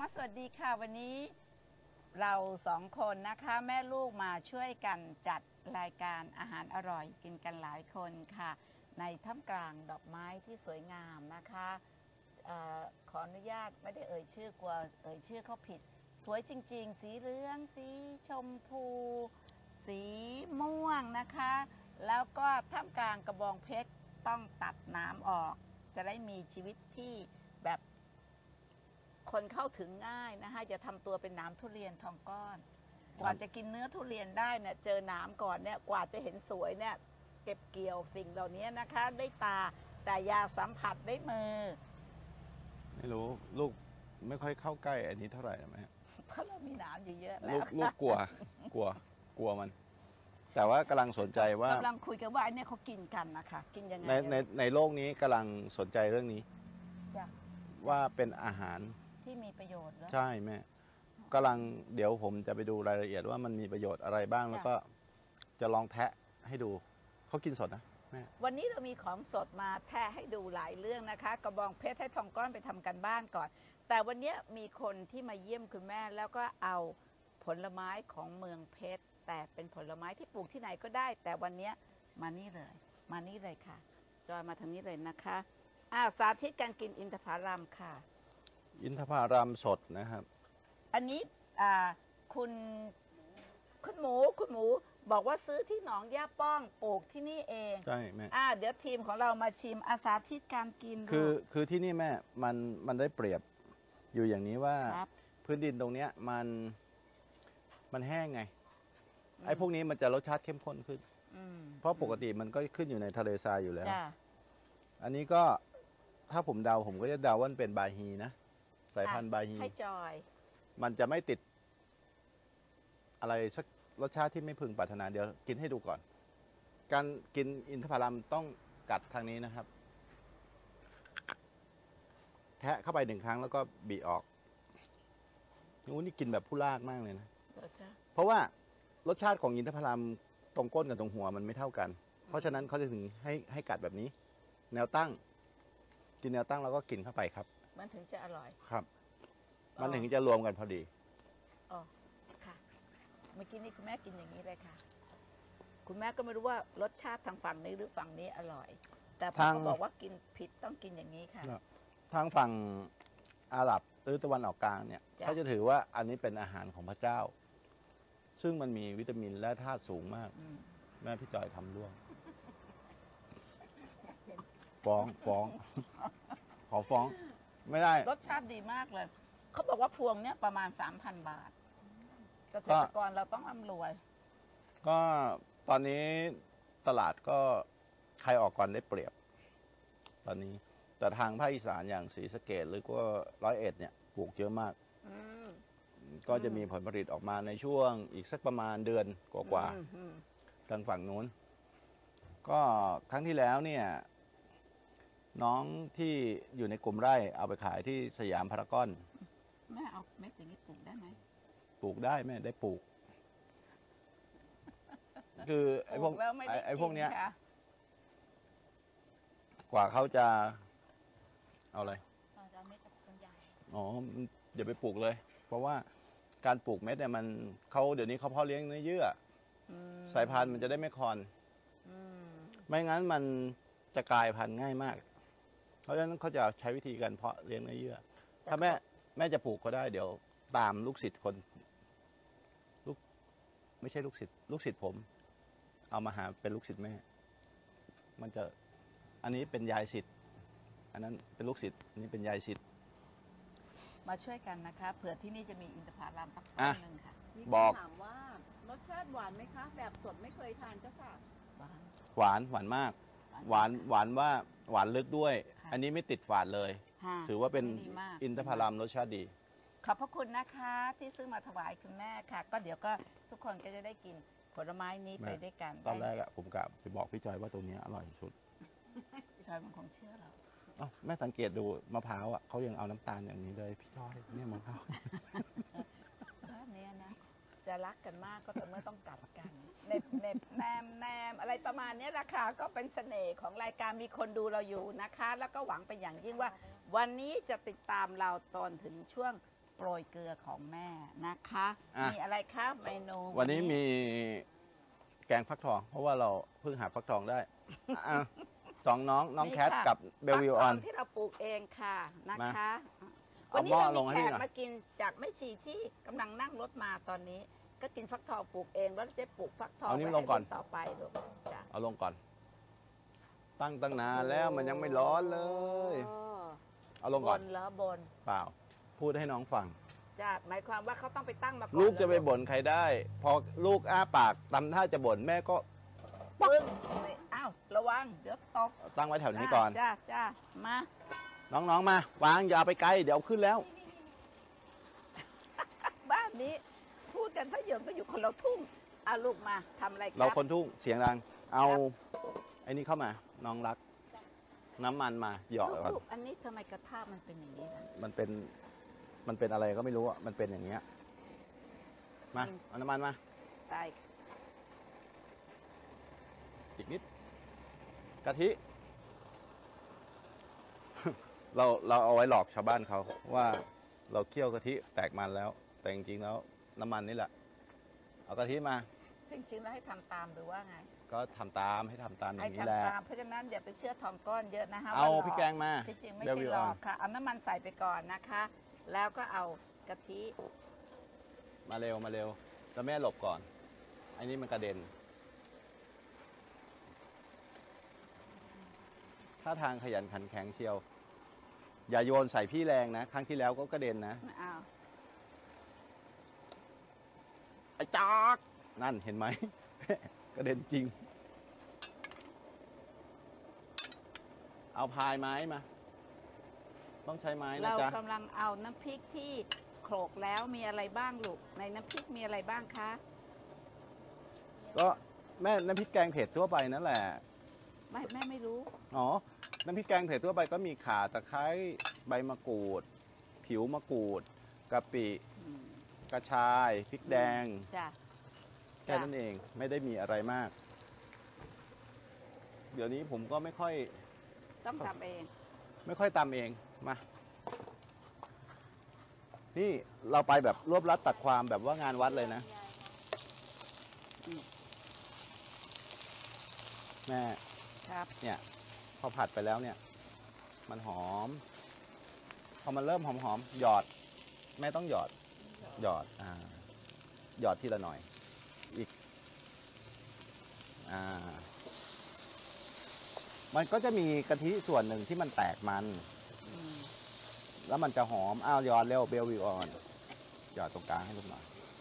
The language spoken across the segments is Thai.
มาสวัสดีค่ะวันนี้เราสองคนนะคะแม่ลูกมาช่วยกันจัดรายการอาหารอร่อยกินกันหลายคนค่ะในท่ามกลางดอกไม้ที่สวยงามนะคะขออนุญาตไม่ได้เอ่ยชื่อกลัวเอ่ยชื่อเขาผิดสวยจริงๆสีเหลืองสีชมพูสีม่วงนะคะแล้วก็ท่ามกลางกระบองเพชรต้องตัดน้ำออกจะได้มีชีวิตที่แบบคนเข้าถึงง่ายนะคะอย่าทำตัวเป็นน้ำทุเรียนทองก้อนกว่าจะกินเนื้อทุเรียนได้เนี่ยเจอน้ำก่อนเนี่ยกว่าจะเห็นสวยเนี่ยเก็บเกี่ยวสิ่งเหล่านี้นะคะได้ตาแต่อยากสัมผัสได้มือไม่รู้ลูกไม่ค่อยเข้าใกล้อันนี้เท่าไหร่ไหมเพราะเรามีน้ำอยู่เยอะแล้วลูกกลัวมันแต่ว่ากำลังสนใจว่ากำลังคุยกันว่าอันนี้เขากินกันนะคะกินยังไงในโลกนี้กำลังสนใจเรื่องนี้ว่าเป็นอาหารที่มีประโยชน์ใช่แม่กำลังเดี๋ยวผมจะไปดูรายละเอียดว่ามันมีประโยชน์อะไรบ้างแล้วก็จะลองแทะให้ดูเขากินสดนะแม่วันนี้เรามีของสดมาแทะให้ดูหลายเรื่องนะคะกระบองเพชรให้ทองก้อนไปทำกันบ้านก่อนแต่วันนี้มีคนที่มาเยี่ยมคุณแม่แล้วก็เอาผลไม้ของเมืองเพชรแต่เป็นผลไม้ที่ปลูกที่ไหนก็ได้แต่วันนี้มานี่เลยค่ะจอยมาทางนี้เลยนะคะสาธิตการกินอินทผลัมค่ะอินทผลัมสดนะครับอันนี้คุณหมูบอกว่าซื้อที่หนองย่าป้องปลูกที่นี่เองใช่แม่เดี๋ยวทีมของเรามาชิมสาธิตการกินคือที่นี่แม่มันได้เปรียบอยู่อย่างนี้ว่าพื้นดินตรงเนี้ยมันแห้งไงไอ้พวกนี้มันจะรสชาติเข้มข้นขึ้นเพราะปกติมันก็ขึ้นอยู่ในทะเลทรายอยู่แล้วอันนี้ก็ถ้าผมเดาผมก็จะเดาว่าเป็นบาฮีนะสายพันธุ์บาฮีให้จอยมันจะไม่ติดอะไรสักรสชาติที่ไม่พึงปรารถนาเดี๋ยวกินให้ดูก่อนการกินอินทผลัมต้องกัดทางนี้นะครับแทะเข้าไป1 ครั้งแล้วก็บีออกนี่กินแบบผู้ลากมากเลยนะเพราะว่ารสชาติของอินทผลัมตรงก้นกับตรงหัวมันไม่เท่ากันเพราะฉะนั้นเขาจะถึงให้กัดแบบนี้แนวตั้งกินแนวตั้งแล้วก็กินเข้าไปครับมันถึงจะอร่อยครับมันถึงจะรวมกันพอดีอ๋อค่ะเมื่อกี้นี่คุณแม่กินอย่างนี้เลยค่ะคุณแม่ก็ไม่รู้ว่ารสชาติทางฝั่งนี้หรือฝั่งนี้อร่อยแต่พอเขาบอกว่ากินผิดต้องกินอย่างนี้ค่ะทางฝั่งอาหรับหรือตะวันออกกลางเนี่ยเขาจะถือว่าอันนี้เป็นอาหารของพระเจ้าซึ่งมันมีวิตามินและธาตุสูงมากแม่พี่จอยทำร่วงฟ้องขอฟ้องไม่ได้รสชาติดีมากเลยเขาบอกว่าพวงเนี้ยประมาณ 3,000 บาทเกษตรกรเราต้องร่ำรวยก็ตอนนี้ตลาดก็ใครออกก่อนได้เปรียบตอนนี้แต่ทางภาคอีสานอย่างศรีสะเกษหรือว่า101เนี่ยปลูกเยอะมากก็จะมีผลผลิตออกมาในช่วงอีกสักประมาณเดือนกว่าทางฝั่งนู้นก็ครั้งที่แล้วเนี่ยน้องที่อยู่ในกลุ่มไร่เอาไปขายที่สยามพารากอนแม่เอาเม็ดอย่างนี้ปลูกได้ไหมปลูกได้แม่ได้ปลูกคือไอ้พวกเนี้ยกว่าเขาจะเอาอะไรอ๋อเดี๋ยวไปปลูกเลยเพราะว่าการปลูกเม็ดเนี่ยมันเดี๋ยวนี้เขาเพาะเลี้ยงเนื้อเยื่อสายพันธุ์มันจะได้ไม่คอนไม่งั้นมันจะกลายพันธุ์ง่ายมากเพราะฉะนั้นเขาจะใช้วิธีการเพาะเลี้ยงเนื้อเยื่อถ้าแม่จะปลูกก็ได้เดี๋ยวตามลูกศิษย์ไม่ใช่ลูกศิษย์ผมเอามาหาเป็นลูกศิษย์แม่มันจะอันนี้เป็นยายศิษย์อันนั้นเป็นลูกศิษย์อันนี้เป็นยายศิษย์มาช่วยกันนะคะเผื่อที่นี่จะมีอินทผลัมสักต้นหนึ่งค่ะบอกถามว่ารสชาติหวานไหมคะแบบสดไม่เคยทานเจ้าค่ะหวานมากหวานว่าหวานลึกด้วยอันนี้ไม่ติดฝาดเลยถือว่าเป็นอินทผลัมรสชาติดีขอบพระคุณนะคะที่ซื้อมาถวายคุณแม่ค่ะก็เดี๋ยวก็ทุกคนก็จะได้กินผลไม้นี้ไปด้วยกันตอนแรกผมกะไปบอกพี่จอยว่าตัวนี้อร่อยสุดจอยมันคงเชื่อเราแม่สังเกตดูมะพร้าวเขายังเอาน้ำตาลอย่างนี้เลยพี่จอยเนี่ยมะพร้าวบ้านนี้นะจะรักกันมากก็แต่เมื่อต้องกัดกันเน็บแนมอะไรประมาณนี้ราคาก็เป็นเสน่ห์ของรายการมีคนดูเราอยู่นะคะแล้วก็หวังเป็นอย่างยิ่งว่าวันนี้จะติดตามเราตอนถึงช่วงโปรยเกลือของแม่นะคะอ่ะมีอะไรคะเมนูวันนี้มีแกงฟักทอง เพราะว่าเราเพิ่งหาฟักทองได้อ่ะสองน้องแคทกับเบลวิวออนฟักทงที่เราปลูกเองค่ะนะคะเอาวันนี้หม้อเราลมีงให้แขพี่กหน่อยมากินจากแม่ชีที่กำลังนั่งรถมาตอนนี้ ก็กินฟักทองปลูกเองแล้วจะปลูกฟักทองเอานี่ไว้ลงก่อนให้ต่อไปลูกจ้ะเอาลงก่อน ตั้งนานแล้วมันยังไม่ร้อนเลยโอ้เอาลงก่อนบนแล้วบนเปล่า พูดให้น้องฟังจ้ะหมายความว่าเขาต้องไปตั้งมาก่อนลูกจะไปแล้วบ่นใครได้ พอลูกอ้าปากทำท่าจะบ่นแม่ก็ปึ้งอ้าวระวังเดี๋ยวตกตั้งไว้แถวนี้ก่อนจ้ามาน้องๆมา วางอย่าไปไกล เดี๋ยวขึ้นแล้วบ้านนี้ พูดกันถ้าเหยิงก็อยู่คนละทุ่งเอาลูกมาทำอะไรคเรารับคนทุ่งเสียงดัง เอาครับไอ้นี่เข้ามา น้องรัก น้ำมันมาหยอกก่อนลูกอันนี้ทำไมกระทะมันเป็นอย่างนี้ล่ะมันเป็นอะไรก็ไม่รู้อ่ะ มันเป็นอย่างเงี้ย มา เอาน้ำมันมาตายอีกนิด กะทิ เราเอาไว้หลอกชาวบ้านเขาว่าเราเคี่ยวกะทิแตกมันแล้ว แต่จริงๆแล้วน้ำมันนี่แหละ เอากะทิมาจริงๆแล้วให้ทำตามหรือว่าไงก็ทำตามให้ทำตามอให้ย่างนี้แหละทำตามเพราะฉะนั้นอย่าไปเชื่อทอมก้อนเยอะนะคะเอาว่าหลพริกแกงมาที่จริงไม่เบลใช่วิวหลอออก นค่ะเอาน้ำมันใส่ไปก่อนนะคะ แล้วก็เอากะทิมาเร็วมาเร็วแล้วแม่หลบก่อนไอ้นี่มันกระเด็น ถ้าทางขยันขันแข็งเชียว อย่าโยนใส่พี่แรงนะ ครั้งที่แล้วก็กระเด็นนะไม่เอาไอ้จอกนั่นเห็นไหม กระเด็นจริง เอาพายไม้มา ต้องใช้ไม้นะเราจ๊ะกำลังเอาน้ำพริกที่โขลกแล้วมีอะไรบ้างลูกในน้ำพริกมีอะไรบ้างคะก็แม่น้ำพริกแกงเผ็ดทั่วไปนั่นแหละแม่ไม่รู้อ๋อ น้ำพริกแกงเผ็ดทั่วไปก็มีข่าตะไคร้ใบมะกรูด ผิวมะกรูดกะปิอืมกระชายพริกแดงจ้ะแค่นั้นเองไม่ได้มีอะไรมาก เดี๋ยวนี้ผมก็ไม่ค่อยต้องทำเองตำเองมา นี่เราไปแบบรวบรัดตัดความแบบว่างานวัดเลยนะ แม่ครับเนี่ยพอผัดไปแล้วเนี่ย มันหอม พอมันเริ่มหอมๆหยอด แม่ต้องหยอดหยอดทีละหน่อย อีกมันก็จะมีกะทิส่วนหนึ่งที่มันแตกมันอืมแล้วมันจะหอม อ้าวหยอดเร็วเบลวิวออนหยอดตรงกลางให้ลูกหน่อย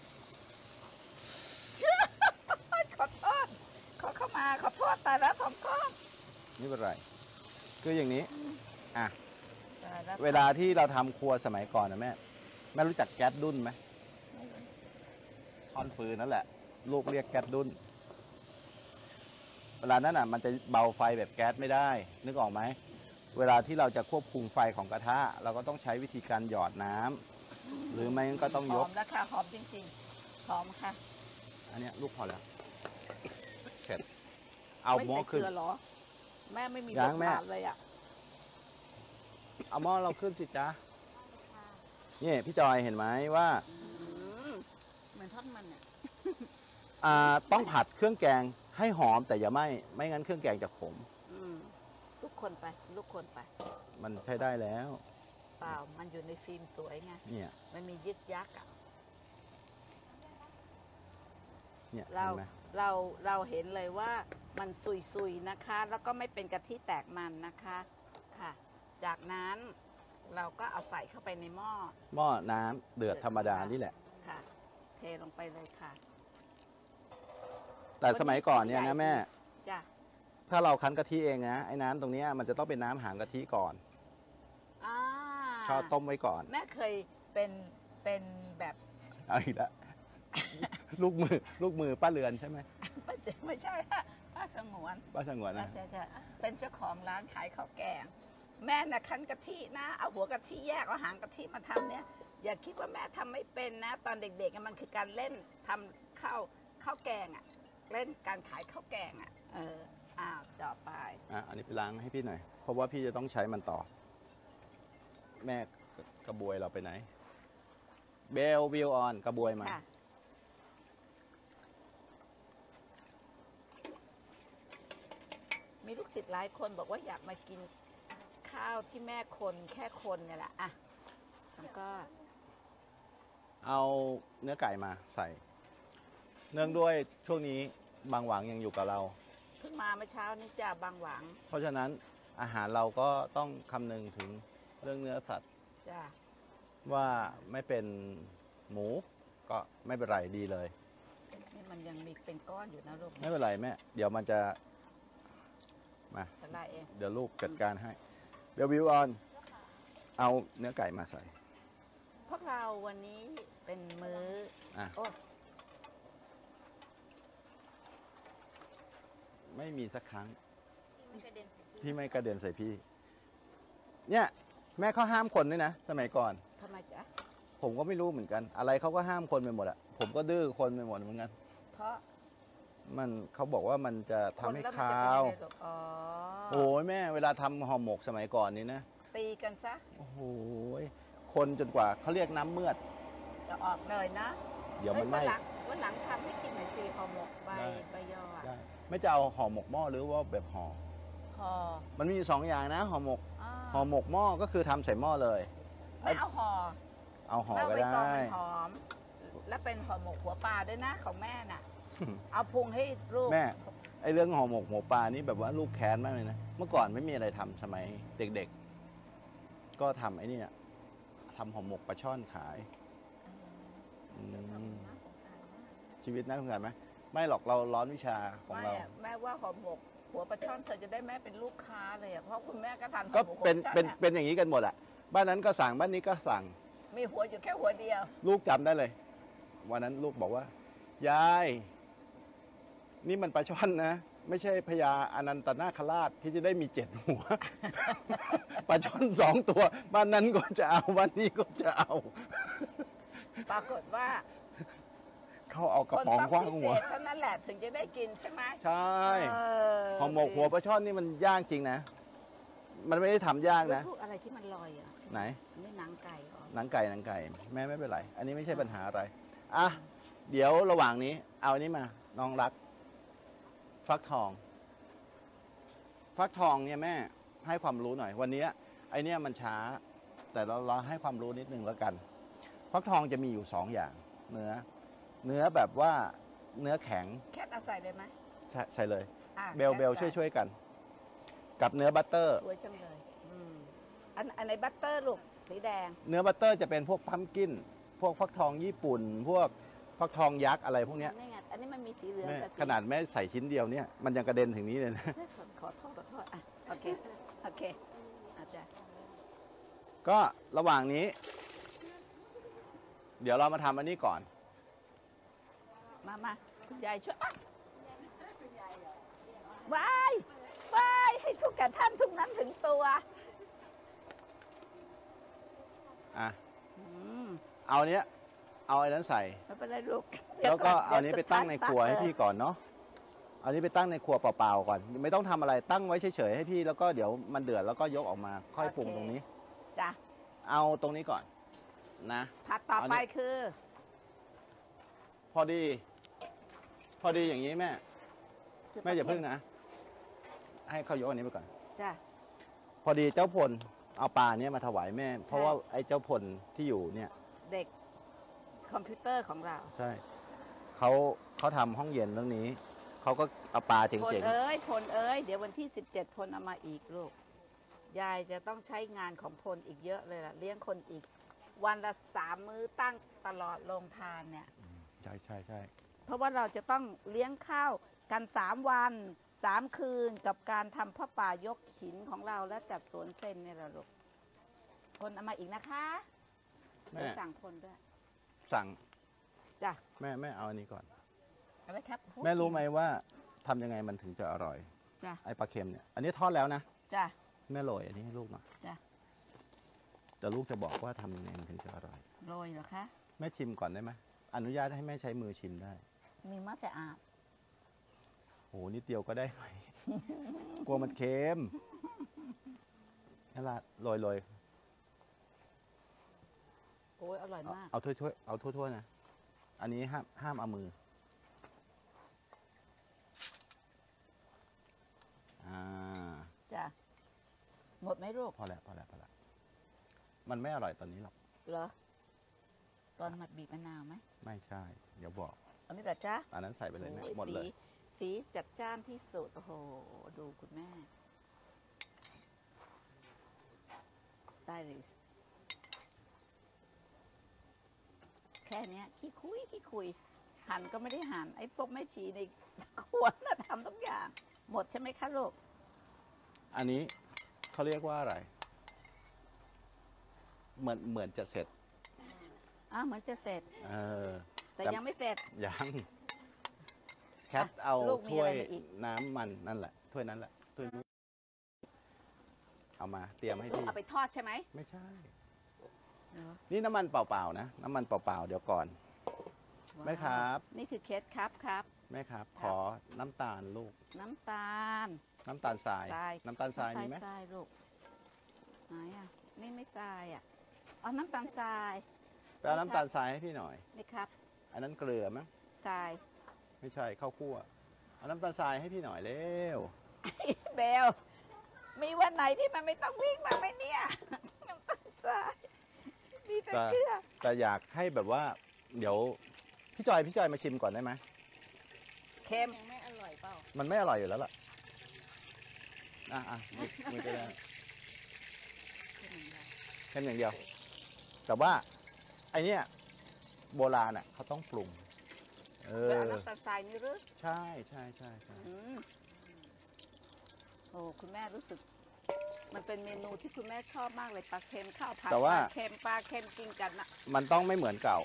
ขอโทษขอเข้ามาขอโทษตายแล้วทอมก้อนนี่เป็นไร คืออย่างนี้ อ่ะตายแล้วเวลาที่เราทำครัวสมัยก่อนนะแม่ แม่รู้จักแก๊สดุ้นไหมท่อนฟืนนั่นแหละ ลูกเรียกแก๊สดุ้น เวลานั้นอ่ะ มันจะเบาไฟแบบแก๊สไม่ได้ นึกออกไหม เวลาที่เราจะควบคุมไฟของกระทะ เราก็ต้องใช้วิธีการหยอดน้ำหรือไม่งั้นก็ต้องหยอก มแล้วค่ะหอมจริงๆหอมค่ะอันเนี้ยลูกพอแล้วเสร็จเอาไม่หม้อใส่เกขึ้นลือเหรอ แม่ไม่มียังบทแม่บาทเลยอ่ะเอาหม้อเราขึ้นสิจ๊ะนี่พี่จอยเห็นไหมว่าเหมือนทอดมันอ่ะต้องผัดเครื่องแกงให้หอมแต่อย่าไหม้ไม่งั้นเครื่องแกงจะขมลูกคนไปลูกคนไปมันใช้ได้แล้วเปล่ามันอยู่ในฟิล์มสวยไงเนี่ยมันมียึกยักอ่ะเนี่ยเราเห็นไหมเราเห็นเลยว่ามันซุยๆนะคะ แล้วก็ไม่เป็นกะทิแตกมันนะคะค่ะ จากนั้นเราก็เอาใส่เข้าไปในหม้อหม้อน้ำเดือดธรรมดานี่แหละค่ะ เทลงไปเลยค่ะแต่สมัยก่อนเนี่ยนะแม่จ้ะถ้าเราคั้นกะทิเองนะไอ้น้ำตรงเนี้ยมันจะต้องเป็นน้ำหางกะทิก่อนอ่าชอบต้มไว้ก่อนแม่เคยเป็นแบบเอาอีกแล้ว ลูกมือป้าเรือนใช่ไหมไม่ใช่ค่ะป้าสงวนป้าสงวนนะจะเป็นเจ้าของร้านขายข้าวแกง แม่น่ะคั้นกะทินะ เอาหัวกะทิแยกเอาหางกะทิมาทำเนี่ย อย่าคิดว่าแม่ทำไม่เป็นนะ ตอนเด็กๆมันคือการเล่นทำข้าวแกงอ่ะ เล่นการขายข้าวแกงอ่ะจ่อไปอันนี้ไปล้างให้พี่หน่อย เพราะว่าพี่จะต้องใช้มันต่อ แม่กระบวยเราไปไหนเบลวิวออนกระบวยมาค่ะมีลูกศิษย์หลายคนบอกว่าอยากมากินข้าวที่แม่คนแค่คนเนี่ยแหละอ่ะแล้วก็เอาเนื้อไก่มาใส่ เนื่องด้วยช่วงนี้บางหวังยังอยู่กับเราเพิ่งมาเมื่อเช้านี้จ้ะบางหวังเพราะฉะนั้นอาหารเราก็ต้องคำนึงถึงเรื่องเนื้อสัตว์จ้ะว่าไม่เป็นหมูก็ไม่เป็นไรดีเลยนี่มันยังมีเป็นก้อนอยู่นะลูกไม่เป็นไรแม่ เดี๋ยวมันจะมาจะไล่เองเดี๋ยวลูกจัดการให้เบลวิวออนเอาเนื้อไก่มาใส่พวกเราวันนี้เป็นมื้ออ่ะโอ้ไม่มีสักครั้งที่ไม่กระเด็นใส่พี่ เนี่ยแม่เขาห้ามคนด้วยนะ สมัยก่อนทำไมจ๊ะผมก็ไม่รู้เหมือนกัน อะไรเขาก็ห้ามคนไปหมดอะผมก็ดื้อคนไปหมดเหมือนกันเพราะมันเขาบอกว่ามันจะทำให้คนแล้วมันคาจะเป็นวไงลูกอ๋อโอ้ยแม่เวลาทำห่อหมกสมัยก่อนนี้นะตีกันซะโอ้โหคนจนกว่าเขาเรียกน้ำเมือดจะออกเลยนะเดี๋ยวมันฮ้ไม่วันหลังทำให้กินหน่อยสิห่อหมกใบได้ใบยออะได้ไม่จะเอาห่อหมกหม้อหรือว่าแบบห่อห่อมันมีอยู่สองอย่างนะห่อหมกอ่าห่อหมกหม้อก็คือทำใส่หม้อเลยไม่เอาห่อเอาห่อแล้วก็ใบตองได้มันหอม และเป็นห่อหมกหัวปลาด้วยนะของแม่น่ะ เอาพุงให้ลูกแม่ไอเรื่องห่อหมกหมูปลานี่แบบว่าลูกแค้นมากเลยนะ เมื่อก่อนไม่มีอะไรทำสมัยเด็กๆ ก็ทำไอ้นี่อะทำห่อหมกปลาช่อนขายอืมชีวิตน่าสงสารไหมไม่หรอกเราร้อนวิชาของไม่เราอะแม่ว่าห่อหมกหัวปลาช่อนเธอจะได้แม่เป็นลูกค้าเลยอะเพราะคุณแม่ก็ทานห่ก็อหมกหัวเป็นปลาช่อนเป็นอะเป็นอย่างนี้กันหมดอะบ้านนั้นก็สั่งบ้านนี้ก็สั่งมีหัวอยู่แค่หัวเดียวลูกจำได้เลย วันนั้นลูกบอกว่า ยาย นี่มันปลาช่อนนะ ไม่ใช่พญาอนันตนาคราชที่จะได้มี7 หัว ปลาช่อน2 ตัว บ้านนั้นก็จะเอาบ้านนี้ก็จะเอาปรากฏว่าเขาเอากระคนป๋องต้องคว้างพิหัเศวษเท่านั้นแหละถึงจะได้กินใช่ไหมใช่เออห่อหมกหัวปลาช่อนนี่มันยากจริงนะ มันไม่ได้ทำยากแล้วนะพวกอะไรที่มันลอยอ่ะไหนนี่หนังไก่เหรอหนังไก่แม่ไม่เป็นไร อันนี้ไม่ใช่ปัญหาอะไรอ่ะเดี๋ยวระหว่างนี้ เอาอันนี้มา น้องรัก ฟักทอง ฟักทองเนี่ยแม่ให้ความรู้หน่อย วันนี้ไอเนี่ยมันช้า แต่เราให้ความรู้นิดนึงแล้วกัน ฟักทองจะมีอยู่2 อย่าง เนื้อแบบว่าเนื้อแข็งแคทเอาใส่เลยไหมใส่เลยอ่ะเบลแคทใส่ช่วยกัน กับเนื้อบัตเตอร์สวยจังเลยอันไหนบัตเตอร์ลูกสีแดงเนื้อบัตเตอร์จะเป็นพวกพัมกิน พวกฟักทองญี่ปุ่น พวกฟักทองยักษ์อะไรพวกเนี้ยนี่ไงอันนี้มันมีสีเหลืองแม่กับสีขนาดแม่ใส่ชิ้นเดียวเนี่ยมันยังกระเด็นถึงนี้เลยนะขอโทษอ่ะโอเคอาจารย์ก็ระหว่างนี้ เดี๋ยวเรามาทำอันนี้ก่อนมาคุณยายช่วยอ่ะว้ายให้ทุกแก่ท่านทุกนั้นถึงตัวอ่ะอืมเอาเนี้ย เอาไอ้นั้นใส่ไม่เป็นไรลูกแล้วก็เอาอันนี้ไปตั้งในครัวให้พี่ก่อนเนาะเอานี้ไปตั้งในครัวเปล่าๆก่อน ไม่ต้องทำอะไรตั้งไว้เฉยๆให้พี่แล้วก็เดี๋ยวมันเดือดแล้วก็ยกออกมา ค่อยปรุงตรงนี้จ้ะเอาตรงนี้ก่อน นะผัดต่อไปคือพอดีอย่างนี้แม่อย่าพึ่งนะ ให้เขายกอันนี้ไปก่อนจ้ะพอดีเจ้าพลเอาปลาเนี้ยมาถวายแม่ เพราะว่าไอ้เจ้าพลที่อยู่เนี่ยเด็กคอมพิวเตอร์ของเราใช่เขาทำห้องเย็นเรื่องนี้เขาก็เอาปลาเจ๋พลงเอ้ยเดี๋ยววันที่17พลเอามาอีกลูกยายจะต้องใช้งานของพลอีกเยอะเลยล่ะเลี้ยงคนอีก วันละ3 มื้อตั้งตลอดโรงทานเนี่ยๆใช่เพราะว่าเราจะต้องเลี้ยงข้าวกัน3 วัน 3 คืนกับการทำผ้าป่ายกหินของเราและจัดสวนเซนเนี่ยแหละลูกพลเอามาอีกนะคะแม่เดี๋ยวสั่งพลด้วยสั่งจ้ะแม่เอาอันนี้ก่อนเอาไว้ครับแม่รู้ไหมว่าทำยังไงมันถึงจะอร่อยจ้ะไอ้ปลาเค็มเนี่ยอันนี้ทอดแล้วนะจ้ะแม่โรยอันนี้ให้ลูกหน่อยจ้ะแต่ลูกจะบอกว่าทำยังไงมันถึงจะอร่อยโรยเหรอคะแม่ชิมก่อนได้ไหมอนุญาตให้แม่ใช้มือชิมได้มีมะแต่อาบโหนิดเดียวก็ได้ไหม กลัวมันเค็มนั่นละโรยโอ้อ้ยอร่อยมากเอาถ้วยเอาทั่วๆนะ อันนี้ห้ามเอามือจ้ะ หมดไหมลูกพอแล้ว มันไม่อร่อยตอนนี้หรอกเหรอ ตอนมาบีบมะนาวไหมไม่ใช่ เดี๋ยวบอกอันนี้เหรอจ๊ะอันนั้นใส่ไปเลยแม่โอ้หมดเลยสีจัดจ้านที่สุด โอ้โห ดูคุณแม่ สไตลิสต์แค่เนี้ยขี้คุย หั่นก็ไม่ได้หั่น ไอ้พวกแม่ชีในครัวน่ะทำทุกอย่าง หมดใช่ไหมคะลูกอันนี้เขาเรียกว่าอะไร เหมือนจะเสร็จเหมือนจะเสร็จ แต่แต่ยังไม่เสร็จยังแคทเอาลูกมีถ้วอะไรยมาอีกน้ำมันนั่นแหละ ถ้วยนั้นแหละ ถ้วยนู้นเอามาเตรียมให้พี่เอาไปทอดใช่ไหมไม่ใช่เหรอนี่น้ำมันเปล่าๆนะ น้ำมันเปล่าๆ เดี๋ยวก่อน แม่ครับนี่คือเคสครับแม่ครับครับขอน้ำตาลลูกน้ำตาลน้ำตาลทรายทรายน้ำตาลทรายมีไหมทรายลูกไหนอ่ะนี่ไม่ทรายอ่ะเอาน้ำตาลทรายไปเอาน้ำตาลทรายให้พี่หน่อยนี่ครับอันนั้นเกลือมั้งทรายไม่ใช่ข้าวคั่ว เอาน้ำตาลทรายให้พี่หน่อยเร็วเบล มีวันไหนที่มันไม่ต้องวิ่งมาไหมเนี่ย น้ำตาลทรายมีแต่เกลือแต่อยากให้แบบว่า เดี๋ยวพี่จอยมาชิมก่อนได้ไหมเค็มยังไม่อร่อยเปล่ามันไม่อร่อยอยู่แล้วล่ะ มือจะได้แค่อย่างเดียว แต่ว่าไอเนี้ยโบราณอ่ะเขาต้องปรุงแล้วเอาน้ำตาลทรายนี่หรือใช่ใช่อืมโอ้คุณแม่รู้สึก มันเป็นเมนูที่คุณแม่ชอบมากเลยปลาเค็มข้าวผัดแต่ปว่าลาเค็มกินกันนะมันต้องไม่เหมือนเก่า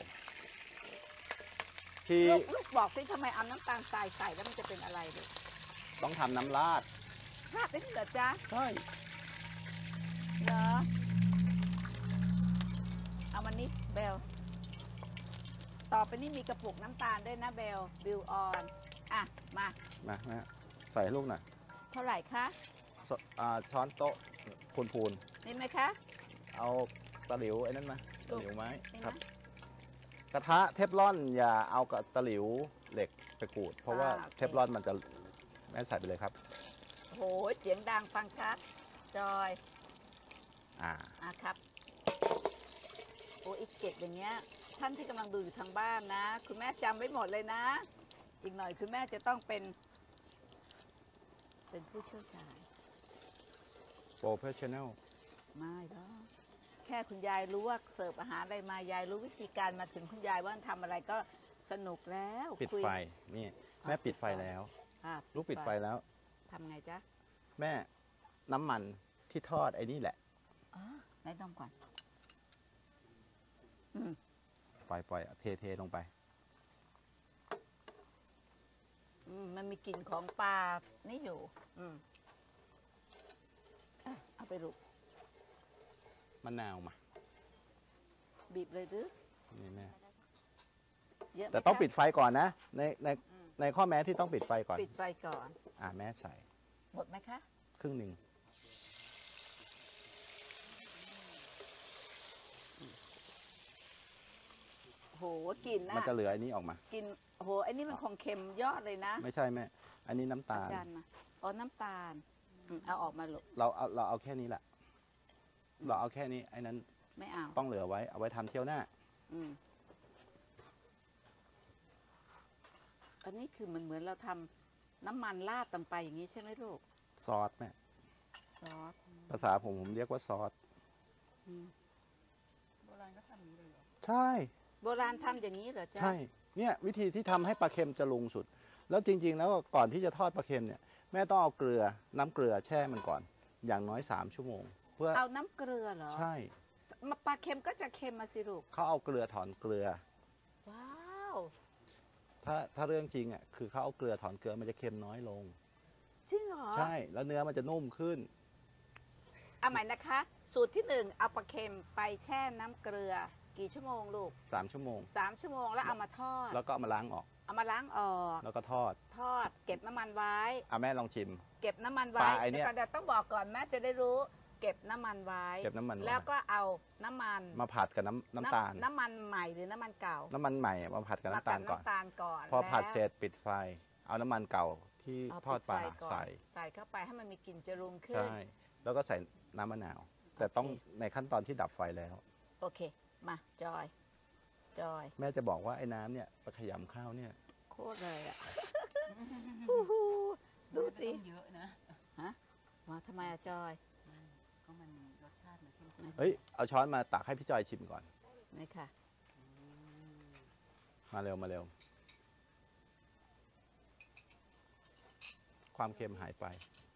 ที่ลูกบอกสิทำไมเอาน้ำตาลทรายใส่แล้วมันจะเป็นอะไรเลยต้องทำน้ำราดราดได้เหรอจ๊ะใช่เหรอเอาวันนี้เบล ต่อไปนี่มีกระปุกน้ำตาลด้วยนะเบลบิวออนอ่ะมามาแม่ใส่ให้ลูกหน่อยเท่าไหร่คะช้อนโต๊ะพูนนี่ไหมคะๆเอาตะหลิวไอ้นั่นมาตะหลิวไม้นี่ครับนะกระทะเทฟลอนอย่าเอากับตะหลิวเหล็กไปขูด เพราะว่าโอเคเทฟลอนมันจะแม่ใส่ไปเลยครับโหเสียงดังฟังชัด จอยอ่าครับโอ้อีกเก็บอย่างเงี้ย ท่านที่กำลังดูอยู่ทางบ้านนะ คุณแม่จำไว้หมดเลยนะ อีกหน่อยคุณแม่จะต้องเป็นผู้เชี่ยวชาญโปรเฟชชั่นแนลไม่หรอกแค่คุณยายรู้ว่าเสิร์ฟอาหารอะไรมายายรู้วิธีการมาถึงคุณยายว่าทำอะไรก็สนุกแล้วปิดคุยไฟ นี่ แม่ปิดไฟแล้วอ่ะลูกปิดไฟแล้วทำไงจ๊ะแม่น้ำมันที่ทอดไอ้นี่แหละอ๋อไหนดมก่อนปล่อยเทลงไปมันมีกลิ่นของปลานี่อยู่เอาไปลูกมะนาวมาบีบเลยหรือนี่แม่เยอะไหมแต่ต้องคะปิดไฟก่อนนะ ในข้อแม้ที่ต้องปิดไฟก่อนปิดไฟก่อนแม่ใส่หมดไหมคะครึ่งหนึ่งโหกลิ่นนะมันจะเหลืออันนี้ออกมากลิ่นโหไอ้นี่มันคงเค็มยอดเลยนะไม่ใช่แม่ อันนี้น้ำตาลจานมาอ๋อน้ำตาลเอาออกมาลูกเราเอาแค่นี้แหละ เราเอาแค่นี้ไอ้นั้นไม่เอาต้องเหลือไว้ เอาไว้ทำเที่ยวหน้าอันนี้คือมันเหมือนเราทำน้ำมันราดลงไปอย่างนี้ใช่ไหมลูกซอสแม่ซอสภาษาผมเรียกว่าซอสโบราณก็ทำอย่างนี้เลยเหรอใช่โบราณทำอย่างนี้เหรอจ๊ะใช่ เนี่ยวิธีที่ทำให้ปลาเค็มจะลงสุด แล้วจริง ๆ แล้วก่อนที่จะทอดปลาเค็มเนี่ย แม่ต้องเอาเกลือ น้ำเกลือแช่มันก่อน อย่างน้อย3 ชั่วโมง เพื่อเอาน้ำเกลือเหรอใช่มาปลาเค็มก็จะเค็มมาสิลูกเขาเอาเกลือถอนเกลือว้าวถ้าเรื่องจริงอ่ะ คือเขาเอาเกลือถอนเกลือมันจะเค็มน้อยลงจริงเหรอใช่ แล้วเนื้อมันจะนุ่มขึ้นเอาใหม่นะคะ สูตรที่ 1 เอาปลาเค็มไปแช่น้ำเกลือ กี่ชั่วโมงลูก 3 ชั่วโมง 3 ชั่วโมงแล้วเอามาทอดแล้วก็เอามาล้างออกเอามาล้างออกแล้วก็ทอดทอด เก็บน้ำมันไว้แม่ลองชิมเก็บน้ำมันปไว้ลาไอ้เนี่ยเดี๋ยวต้องบอกก่อนแม่จะได้รู้เก็บน้ำมันไว้เก็บน้ำมันไว้แล้วก็เอาน้ำมันมาผัดกับน้ำตาลน้ำมันใหม่หรือน้ำมันเก่าน้ำมันใหม่มาผัดกับน้ำตาลก่อนน้ำตาลก่อนพอผัดแล้วเสร็จปิดไฟ เอาน้ำมันเก่าที่เอาทอดปลาปิไฟก่อนใส่เข้าไปให้มันมีกลิ่นจรุงขึ้นใช่แล้วก็ใส่น้ำมะนาว แต่ต้องในขั้นตอนที่ดับไฟแล้วโอเค มาจอยแม่จะบอกว่าไอ้น้ำเนี่ยไปขยำข้าวเนี่ยโคตรเลยอ่ะ ฮู้ฮู้ดูสิเยอะนะมาทำไมอะจอยก็มันรสชาติมันเข้มข้นเฮ้ยเอาช้อนมาตักให้พี่จอยชิมก่อนนี่ค่ะมาเร็วมาเร็ว ความเค็มหายไป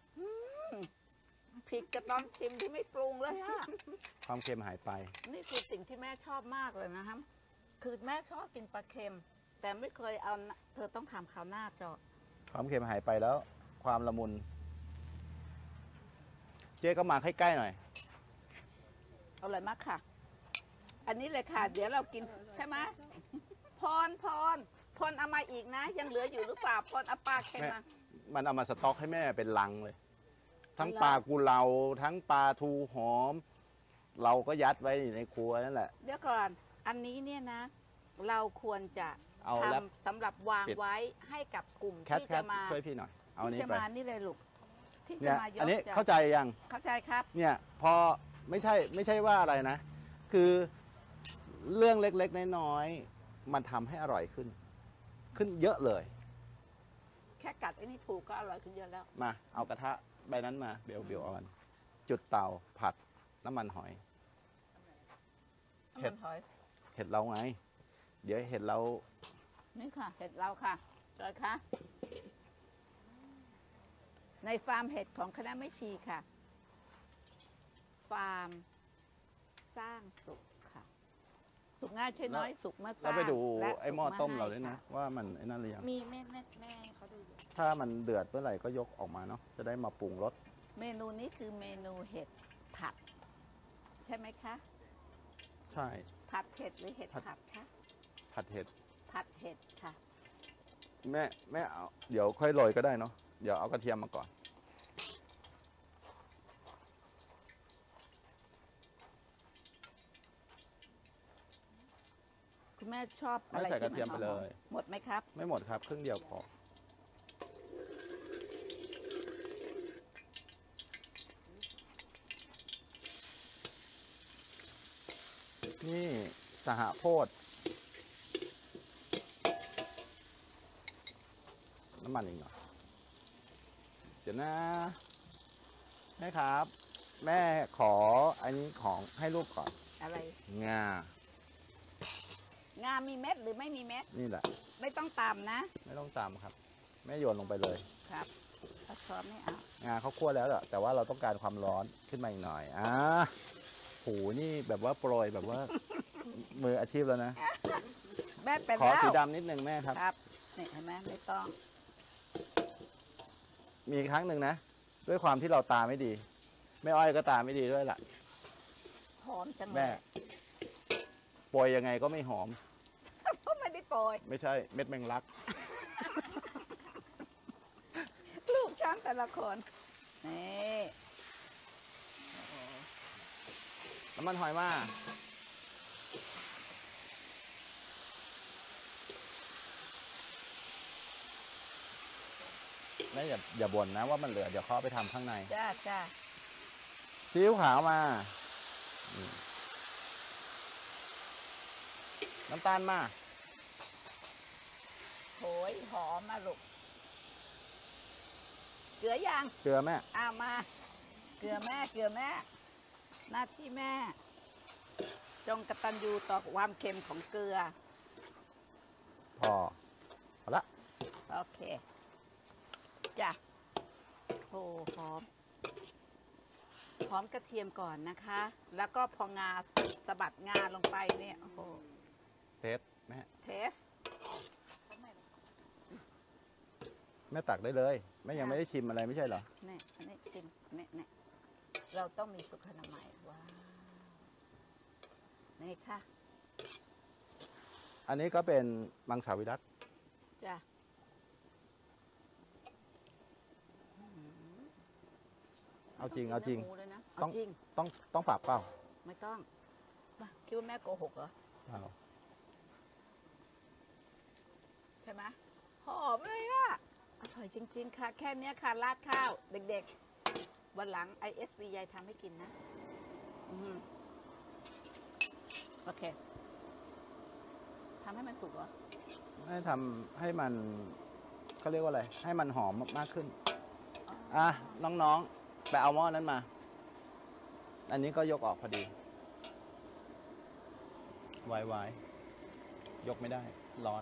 ผิดกับตอนชิมที่ไม่ปรุงเลยอะความเค็มหายไปนี่คือสิ่งที่แม่ชอบมากเลยนะครับ คือแม่ชอบกินปลาเค็ม แต่ไม่เคยเอานะเธอต้องทำคราวหน้าจอยความเค็มหายไปแล้ว ความละมุน เจ๊ก็มาใกล้ๆหน่อยอร่อยมากค่ะ อันนี้เลยค่ะ เดี๋ยวเรากินใช่ไหมพรเอามาอีกนะ ยังเหลืออยู่หรือเปล่าพรเอาปลาเค็มมามันเอามาสต็อกให้แม่เป็นลังเลย ทั้งเหรอปลากุเลาทั้งปลาทูหอม เราก็ยัดไว้อยู่ในครัวนั่นแหละเดี๋ยวก่อน อันนี้เนี่ยนะ เราควรจะเอาแรปทำสำหรับวางปิดไว้ให้กับกลุ่มแคทที่แคจะทมาช่วยพี่หน่อย เอาอันที่นี้จะไปมานี่เลยลูก ที่จะเนี่ยมายกอันนี้จะเข้าใจยังเข้าใจครับเนี่ยพอไม่ใช่ว่าอะไรนะ คือเรื่องเล็กๆน้อยๆมันทำให้อร่อยขึ้นเยอะเลยแค่กัดไอ้นี่ถูกก็อร่อยขึ้นเยอะแล้วมาเอากระทะใบนั้นมาเบียวๆเอามันจุดเตาผัดน้ำมันหอย เห็เห็ดดหอยเห็ดเราไง เดี๋ยวเห็ดเรานี่ค่ะ เห็ดเราค่ะจอยคะในฟาร์มเห็ดของคณะแม่ชีค่ะ ฟาร์มสร้างสุขค่ะ สุขง่ายใช่น้อยสุขเมื่อสเราร้างไปดูและไอ้หม้อสุขต้มให้เราด้วยนะค่ว่ามันไอ้นั่นหรือยังมีแม่เขาดูอยู่ถ้ามันเดือดเมื่อไหร่ก็ยกออกมาเนาะจะได้มาปรุงรสเมนูนี้คือเมนูเห็ดผัด ใช่ไหมคะใช่ผัดเห็ดหรือเห็ดผัดผัดคะผัดเห็ดผัดเห็ดค่ะแม่เอาเดี๋ยวค่อยโรยก็ได้เนาะเดี๋ยวเอากระเทียมมาก่อนคุณแม่ชอบอะไรไม่ใส่กระที่เทียมไปเลยหมดไหมครับไม่หมดครับครึ่งเดียวพอนี่สหโพธิ์น้ำมันอีกหน่อยเดี๋ยวนะแม่ครับ แม่ขออันนี้ของให้ลูกก่อนอะไรงางามีเม็ดหรือไม่มีเม็ดนี่แหละไม่ต้องตำนะไม่ต้องตามครับ แม่โยนลงไปเลยครับเอาช้อนไม่เอางาเขาคั่วแล้วแหละแต่ว่าเราต้องการความร้อนขึ้นมาอีกหน่อยโหนี่แบบว่าโปรยแบบว่า มืออาชีพแล้วนะแม่เป็นขอแล้วสีดำนิดนึงแม่ครับครับนี่เห็นไหมไม่ต้องมีครั้งหนึ่งนะ ด้วยความที่เราตาไม่ดี แม่อ้อยก็ตาไม่ดีด้วยล่ะหอมจังเลแม่ยโปรยยังไงก็ไม่หอมก็ไม่ได้โปรยไม่ใช่เม็ดแมงลักลูกช้างแต่ละคนนี่น้ำมันหอยมาแม่อย่าบ่นนะว่ามันเหลือเดี๋ยวเขาเอาไปทำข้างในจ้าจ้าซีอิ๊วขาวมาน้ำตาลมาโหยหอมมาลูกเกลือยังเกลือแม่เอามา เกลือแม่หน้าที่แม่ จงกตัญญูต่อความเค็มของเกลือพอละโอเค จ้ะโอ้หอม หอมกระเทียมก่อนนะคะ แล้วก็พองาสะบัดงาลงไปเนี่ยโอ้โหเทสแม่เทสแม่ตักได้เลยแม่ยังไม่ได้ชิมอะไรไม่ใช่เหรอนี่อันนี้ชิมนี่เราต้องมีสุขอนามัยว้าว นี่ค่ะอันนี้ก็เป็นมังสวิรัตจ้ะเอาจริงเอาจริงหมูเลยนะเอาต้องจริงต้องปรับเปล่าไม่ต้องมาคิดว่าแม่โกหกเหรอเปล่าใช่ไหมหอมเลยอะอร่อยจริง ๆ ค่ะ แค่เนี้ยค่ะราดข้าวเด็กๆ วันหลัง ISB ยายทำให้กินนะอืมโอเคทำให้มันสุกเหรอให้ทำให้มันเขาเรียกว่าอะไร ให้มันหอมมากขึ้น อ่ะ น้องๆ ไปเอาหม้อนั้นมา อันนี้ก็ยกออกพอดีไวๆยกไม่ได้ ร้อน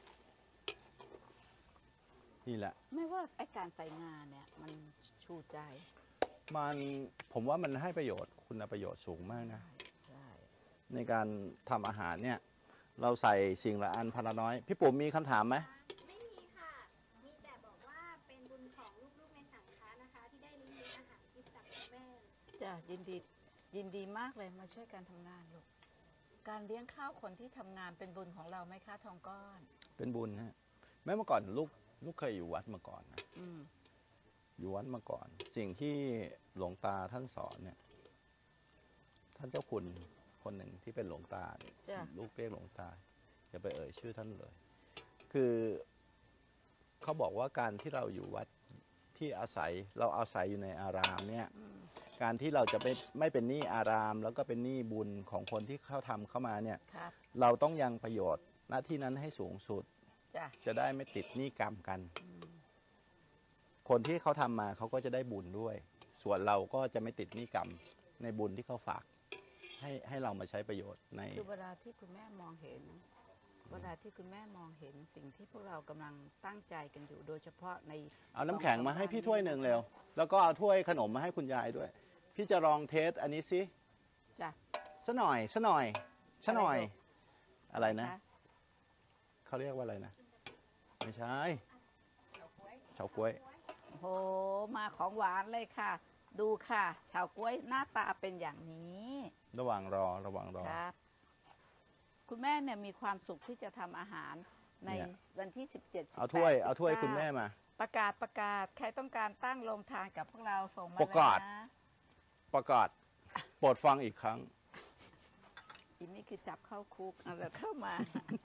นี่แหละไม่ว่าไอการใส่งานเนี่ย มันชูใจผมว่ามันให้ประโยชน์ คุณประโยชน์สูงมากนะใช่ในการทำอาหารเนี่ย เราใส่สิ่งละอันพันละน้อย พี่ปุ๋มมีคำถามไหมไม่มีค่ะ มีแต่บอกว่าเป็นบุญของลูกๆในสังฆะนะคะ ที่ได้ลิ้มรสอาหารทิพย์จากคุณแม่จ้ะยินดีมากเลยมาช่วยกันทำงานลูกการเลี้ยงข้าวคนที่ทำงานเป็นบุญของเราไหมคะทองก้อนเป็นบุญฮะแม้เมื่อก่อนลูกเคยอยู่วัดมาก่อนนะอืมอยู่วัดมาก่อน สิ่งที่หลวงตาท่านสอนเนี่ย ท่านเจ้าคุณคนหนึ่งที่เป็นหลวงตาเนี่ยจ้ะลูกเรียกหลวงตาอย่าไปเอ่ยชื่อท่านเลย คือเขาบอกว่าการที่เราอยู่วัดที่เราอาศัยอยู่ในอารามเนี่ยอืมการที่เราจะไม่เป็นหนี้อาราม แล้วก็เป็นหนี้บุญของคนที่เข้าทำเข้ามาเนี่ยครับเราต้องยังประโยชน์หน้าที่นั้นให้สูงสุดจ้ะจะได้ไม่ติดหนี้กรรมกันอืมคนที่เขาทำมาเขาก็จะได้บุญด้วย ส่วนเราก็จะไม่ติดหนี้กรรมในบุญที่เขาฝาก ให้เรามาใช้ประโยชน์ในคือเวลาที่คุณแม่มองเห็น เวลาที่คุณแม่มองเห็นสิ่งที่พวกเรากำลังตั้งใจกันอยู่ โดยเฉพาะในเอาน้ำแข็งมาให้พี่ถ้วยหนึ่งเร็ว แล้วก็เอาถ้วยขนมมาให้คุณยายด้วย พี่จะลองเทสอันนี้สิจ้ะซะหน่อยซะหน่อยซะหน่อยอะไรอะไรนะคะเขาเรียกว่าอะไรนะ ไม่ใช่เฉาก๊วยโอ้โหมาของหวานเลยค่ะ ดูค่ะเฉาก๊วยหน้าตาเป็นอย่างนี้ระหว่างรอครับ คุณแม่เนี่ยมีความสุขที่จะทำอาหารในเนี่ยวันที่ 17 18 เอาถ้วย 19 คุณแม่มาประกาศใครต้องการตั้งโรงทานกับพวกเราส่งมาประกาศเลยนะประกาศโปรดฟังอีกครั้งอีนี่คือจับเข้าคุกเอาแล้วเข้ามา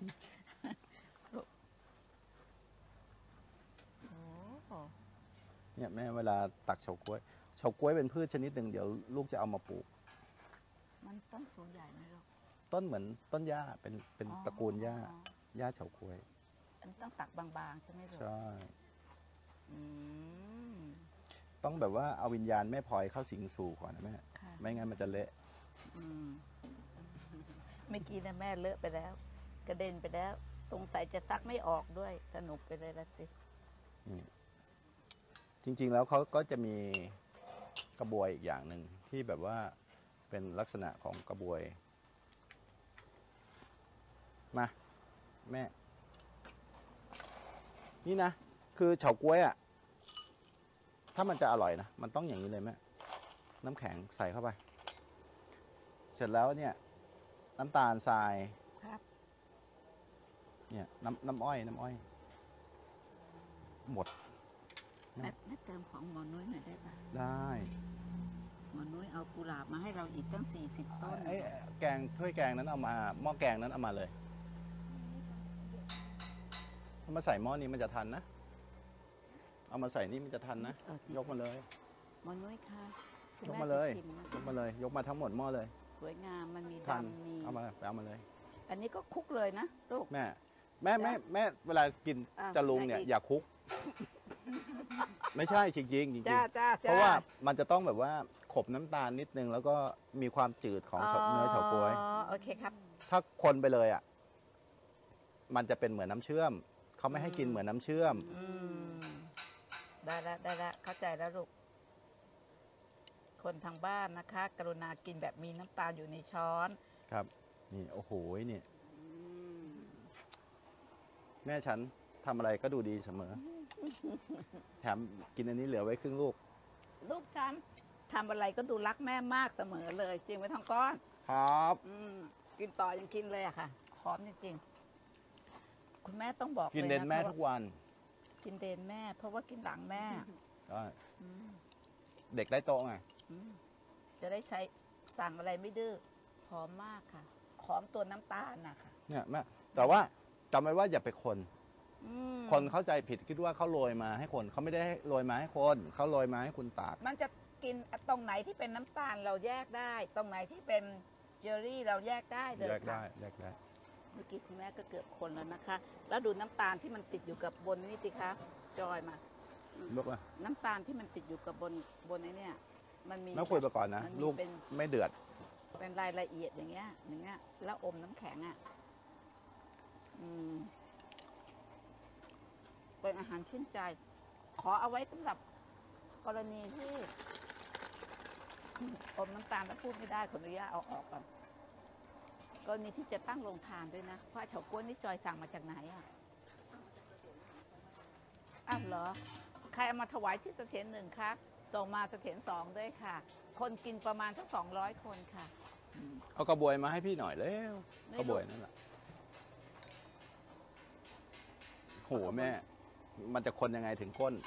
โอ้โหเนี่ยแม่เวลาตักเฉาก๊วยเฉาก๊วยเป็นพืชชนิดหนึ่งเดี๋ยวลูกจะเอามาปลูกมันต้นสูงใหญ่ไหมลูกต้นเหมือนต้นหญ้าเป็นอ๋อตระกูลหญ้าเฉาก๊วยอันนี้ต้องตักบางๆใช่ไหมลูกใช่อืมต้องแบบว่าเอาวิญญาณแม่พลอยเข้าสิงสู่ก่อนนะแม่ค่ะไม่งั้นมันจะเละอืมเมื่อกี้นะแม่เลอะไปแล้ว กระเด็นไปแล้วสงสัยจะตักไม่ออกด้วย สนุกไปเลยละสินี่จริงๆแล้วเขาก็จะมีกระบวยอีกอย่างหนึ่งที่แบบว่าเป็นลักษณะของกระบวย มา แม่ นี่นะ คือเฉาก๊วยอ่ะ ถ้ามันจะอร่อยนะ มันต้องอย่างนี้เลยแม่ น้ำแข็งใส่เข้าไป เสร็จแล้วเนี่ย น้ำตาลทรายครับเนี่ย น้ำอ้อย หมดแม่เติมของหมอนุ้ยหน่อยได้ปะได้หมอนุ้ยเอากุหลาบมาให้เราอีกตั้ง40 ต้นไอ้แกงถ้วยแกงนั้นเอามาหม้อแกงนั้นเอามาเลยเอามาใส่หม้อนี้มันจะทันนะ เอามาใส่นี่มันจะทันนะ ยกมาเลยหมอนุ้ยค่ะคุณยกแม่มาเลยจะชิมนะยกมาเลย ยกมาทั้งหมดหม้อเลยสวยงามมันมีทันดำมีเอามาเอามาเลยอันนี้ก็คลุกเลยนะลูกแม่เวลากินอ่ะจะลุงเนี่ยไหนอีกอย่าคลุก ไม่ใช่จริงๆจริงจ้าๆเพราะว่ามันจะต้องแบบว่าขบน้ำตาลนิดนึง แล้วก็มีความจืดของเนื้อเฉาก๊วยอ๋อโอเคครับถ้าคนไปเลยอ่ะ มันจะเป็นเหมือนน้ำเชื่อม เขาไม่ให้กินเหมือนน้ำเชื่อมอืมได้แล้วเข้าใจแล้วลูก คนทางบ้านนะคะ กรุณากินแบบมีน้ำตาลอยู่ในช้อนครับ นี่โอ้โหนี่แม่ฉันทำอะไรก็ดูดีเสมอ แถมกินอันนี้เหลือไว้ครึ่งลูกลูกฉันทำอะไรก็ดูรักแม่มากเสมอเลย จริงไหมทองก้อนครับกินต่อยังกินเลยอะค่ะหอมจริงๆคุณแม่ต้องบอกกินเลยเด่นแม่คะทุกวันกินเดนแม่ เพราะว่ากินหลังแม่ได้เด็กได้โตะไงอืมจะได้ใช้สั่งอะไรไม่ดื้อหอมมากค่ะหอมตัวน้ำตาลนะคะเนี่ยแม่แต่ว่าจำไว้ว่าอย่าไปคนอืมคนเข้าใจผิดคิดว่าเขาโรยมาให้คนเขาไม่ได้โรยมาให้คนเขาโรยมาให้คุณตากมันจะกินตรงไหนที่เป็นน้ำตาลเราแยกได้ ตรงไหนที่เป็นเจอรี่เราแยกได้เลยแยกค่ะได้แยกได้เมื่อกี้คุณแม่ก็เกือบคนแล้วนะคะ แล้วดูน้ำตาลที่มันติดอยู่กับบนนี่สิคะจอยมาลูกว่าน้ำตาลที่มันติดอยู่กับบนไอ้เนี่ยมันมีแม่คุยไปก่อนนะมันมีลูกเป็นไม่เดือดเป็นรายละเอียดอย่างเงี้ยแล้วอมน้ำแข็งอ่ะเป็นอาหารชื่นใจ ขอเอาไว้สำหรับกรณีที่อมน้ำตาลแล้วพูดไม่ได้ขออนุญาตเอาออกก่อนกรณีที่จะตั้งโรงทานด้วยนะเพราะเฉาก๊วยนี่จอยสั่งมาจากไหนอ่ะอ้าวเหรอ ใครเอามาถวายที่เสถียร1คะส่งมาเสถียร2ด้วยค่ะ คนกินประมาณสัก200 คนค่ะเอากระบวยมาให้พี่หน่อยเร็วไม่กระบวยนั่นแหละโหแม่ มันจะคนยังไงถึงก้น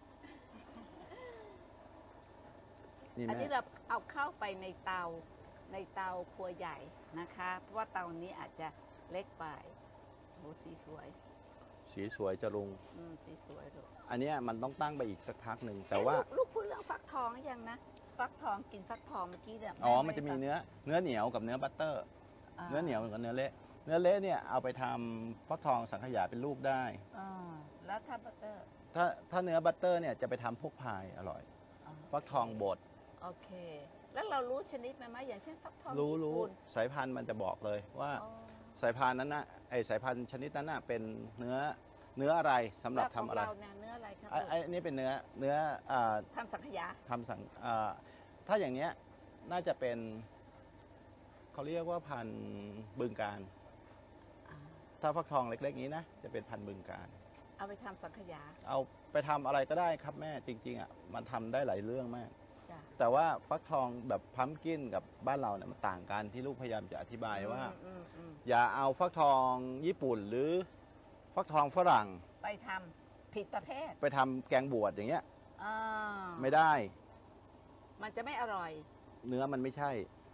นี่อันแม่นี้เราเอาเข้าไปในเตาครัวใหญ่นะคะ เพราะว่าเตานี้อาจจะเล็กไปโหสีสวยสีสวยจะลุงสีสวยลูกอันเนี้ยมันต้องตั้งไปอีกสักพักหนึ่งแต่ว่าเอ๊ะลูกพูดเรื่องฟักทองหรือยังนะฟักทองกินฟักทองเมื่อกี้เนี่ยอ๋อแมันจะมีเนื้อเหนียวกับเนื้อบัตเตอร์าเนื้อเหนียวกับเนื้อเละเนื้อเละเนี่ยเอาไปทำฟักทองสังขยาเป็นลูกได้อ่าแล้วถ้าบัตเตอร์ถ้าเนื้อบัตเตอร์เนี่ยจะไปทำพวกพายอร่อย ฟักทองบดโอเค แล้วเรารู้ชนิดไหมอย่างเช่นฟักทองรู้ญี่ปุ่นสายพันธุ์มันจะบอกเลยว่าอ๋อสายพันธุ์นั้นนะไอสายพันธุ์ชนิดนั้นน่ะเป็นเนื้ออะไรสำหรับทำอะไรแล้วของเราเนี่ยเนื้ออะไรครับไอ้นี่เป็นเนื้อทำสังขยาทำสังถ้าอย่างเนี้ยน่าจะเป็นเขาเรียกว่าพันธุ์บึงการ ถ้าฟักทองเล็กๆนี้นะจะเป็นพันธุ์บึงการเอาไปทำสังขยาเอาไปทำอะไรก็ได้ครับแม่จริงๆอ่ะมันทำได้หลายเรื่องมากจ้ะแต่ว่าฟักทองแบบพัมกินกับบ้านเราเนี่ยมันต่างกันที่ลูกพยายามจะอธิบายว่า อย่าเอาฟักทองญี่ปุ่นหรือฟักทองฝรั่งไปทำผิดประเภทไปทำแกงบวชอย่างเงี้ยอ่าไม่ได้มันจะไม่อร่อยเนื้อมันไม่ใช่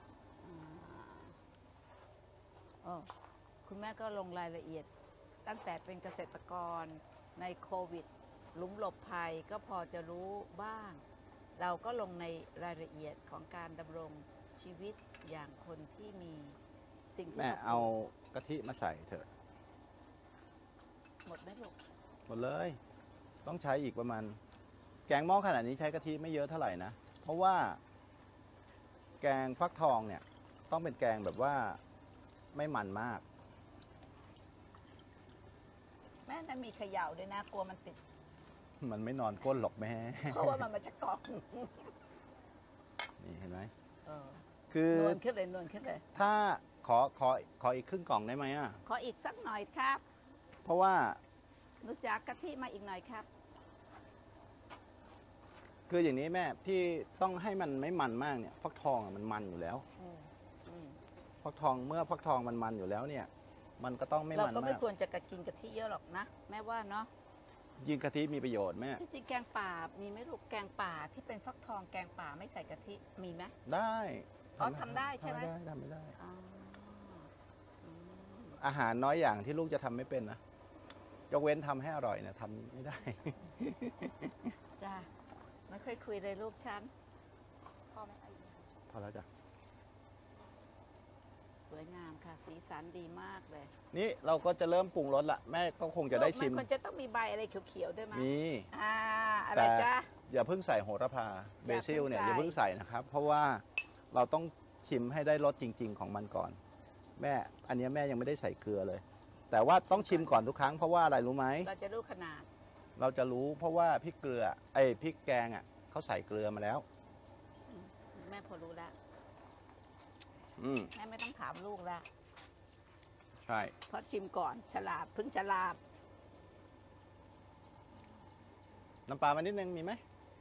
อ๋อคุณแม่ก็ลงรายละเอียด ตั้งแต่เป็นเกษตรกรในโควิดหลุมหลบภัยก็พอจะรู้บ้าง เราก็ลงในรายละเอียดของการดำรงชีวิตอย่างคนที่มีสิ่งที่แม่รเอากะทิมาใส่เถอะหมดไหมลูกหมดเลย ต้องใช้อีกประมาณ แกงหม้อขนาดนี้ใช้กะทิไม่เยอะเท่าไหร่นะ เพราะว่าแกงฟักทองเนี่ย ต้องเป็นแกงแบบว่าไม่มันมากแม่จะมีเขย่าด้วยนะ กลัวมันติดมันไม่นอนก้นหรอกแม่เพราะว่ามันมาจะกรอกนี่เห็นไหมเออคือนวลขึ้นเลยนวลขึ้นเลยถ้าขออีกครึ่งกล่องได้ไหมอ่ะขออีกสักหน่อยครับเพราะว่ารู้จักกะทิมาอีกหน่อยครับคืออย่างนี้แม่ที่ต้องให้มันไม่มันมากเนี่ยฟักทองอะมันมันอยู่แล้วอืมอืมฟักทองเมื่อฟักทองมันอยู่แล้วเนี่ย มันก็ต้องไม่เรามันก็มาไม่กควรจะกินกะทิเยอะหรอกนะ แม่ว่าเนาะยิงกะทิมีประโยชน์แม่ที่จริงแกงป่ามีไหมลูกแกงป่าที่เป็นฟักทองแกงป่าไม่ใส่กะทิมีไหมได้อ๋อทำได้ใช่ไหมทำไม่ได้อ๋ออืมอาหารน้อยอย่างที่ลูกจะทำไม่เป็นนะยกเว้นทำให้อร่อยเนี่ยทำไม่ได้จ้าไม่เคยคุยเลยลูกฉันพ่อไม่ค่อยพอแล้วจ้ะสวยงามค่ะ สีสันดีมากเลยนี่เราก็จะเริ่มปรุงรสละแม่ก็คงจะได้ชิมมันควรจะต้องมีใบอะไรเขียวๆด้วยมั้ยมีอะไรจ้าอย่าเพิ่งใส่โหระพาเบซิลเนี่ยอย่าอย่าเพิ่เพิ่งงใส่ใส่นะครับ เพราะว่าเราต้องชิมให้ได้รสจริง ๆ ของมันก่อน แม่อันเนี้ยแม่ยังไม่ได้ใส่เกลือเลย แต่ว่าต้องชิมก่อนทุกครั้งเพราะว่าอะไรรู้ไหมเราจะรู้ขนาดเราจะรู้เพราะว่าพริกเกลือพริกแกงอ่ะเขาใส่เกลือมาแล้วแม่พอรู้แล้วอืมแม่ไม่ต้องถามลูกแล้วใช่เพราะชิมก่อนฉลาดเพิ่งฉลาดน้ำปลามานิดนึงมีไหม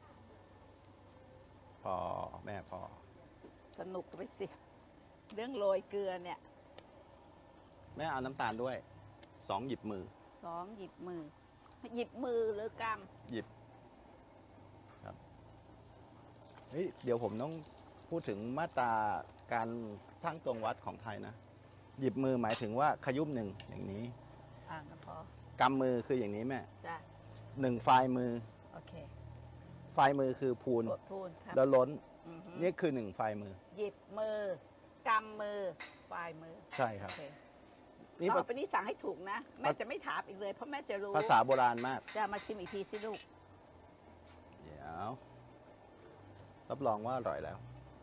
พอแม่พอสนุกไปสิ เรื่องโรยเกลือเนี่ยแม่เอาน้ำตาลด้วย2 หยิบมือหยิบมือ หยิบมือหรือกหยิบครับเฮ้ยเดี๋ยวผมต้องพูดถึงมาตราการทั้งตวงวัดของไทยนะ หยิบมือหมายถึงว่าขยุ้มหนึ่งอย่างนี้งั้นพอกำมือคืออย่างนี้แม่จ้ะหนึ่งฝ่ายมือโอเคฝ่ายมือคือพูนพูนครับแล้วล้นอือฮึนี่คือหนึ่งฝ่ายมือหยิบมือกำมือฝ่ายมือใช่คโอรับเคนี่ต่อไปนี้สั่งให้ถูกนะ แม่จะไม่ถามอีกเลย เพราะแม่จะรู้ภาษาโบราณมากจะมาชิมอีกทีสิลูกเดี๋ยวรับรองว่าอร่อยแล้ว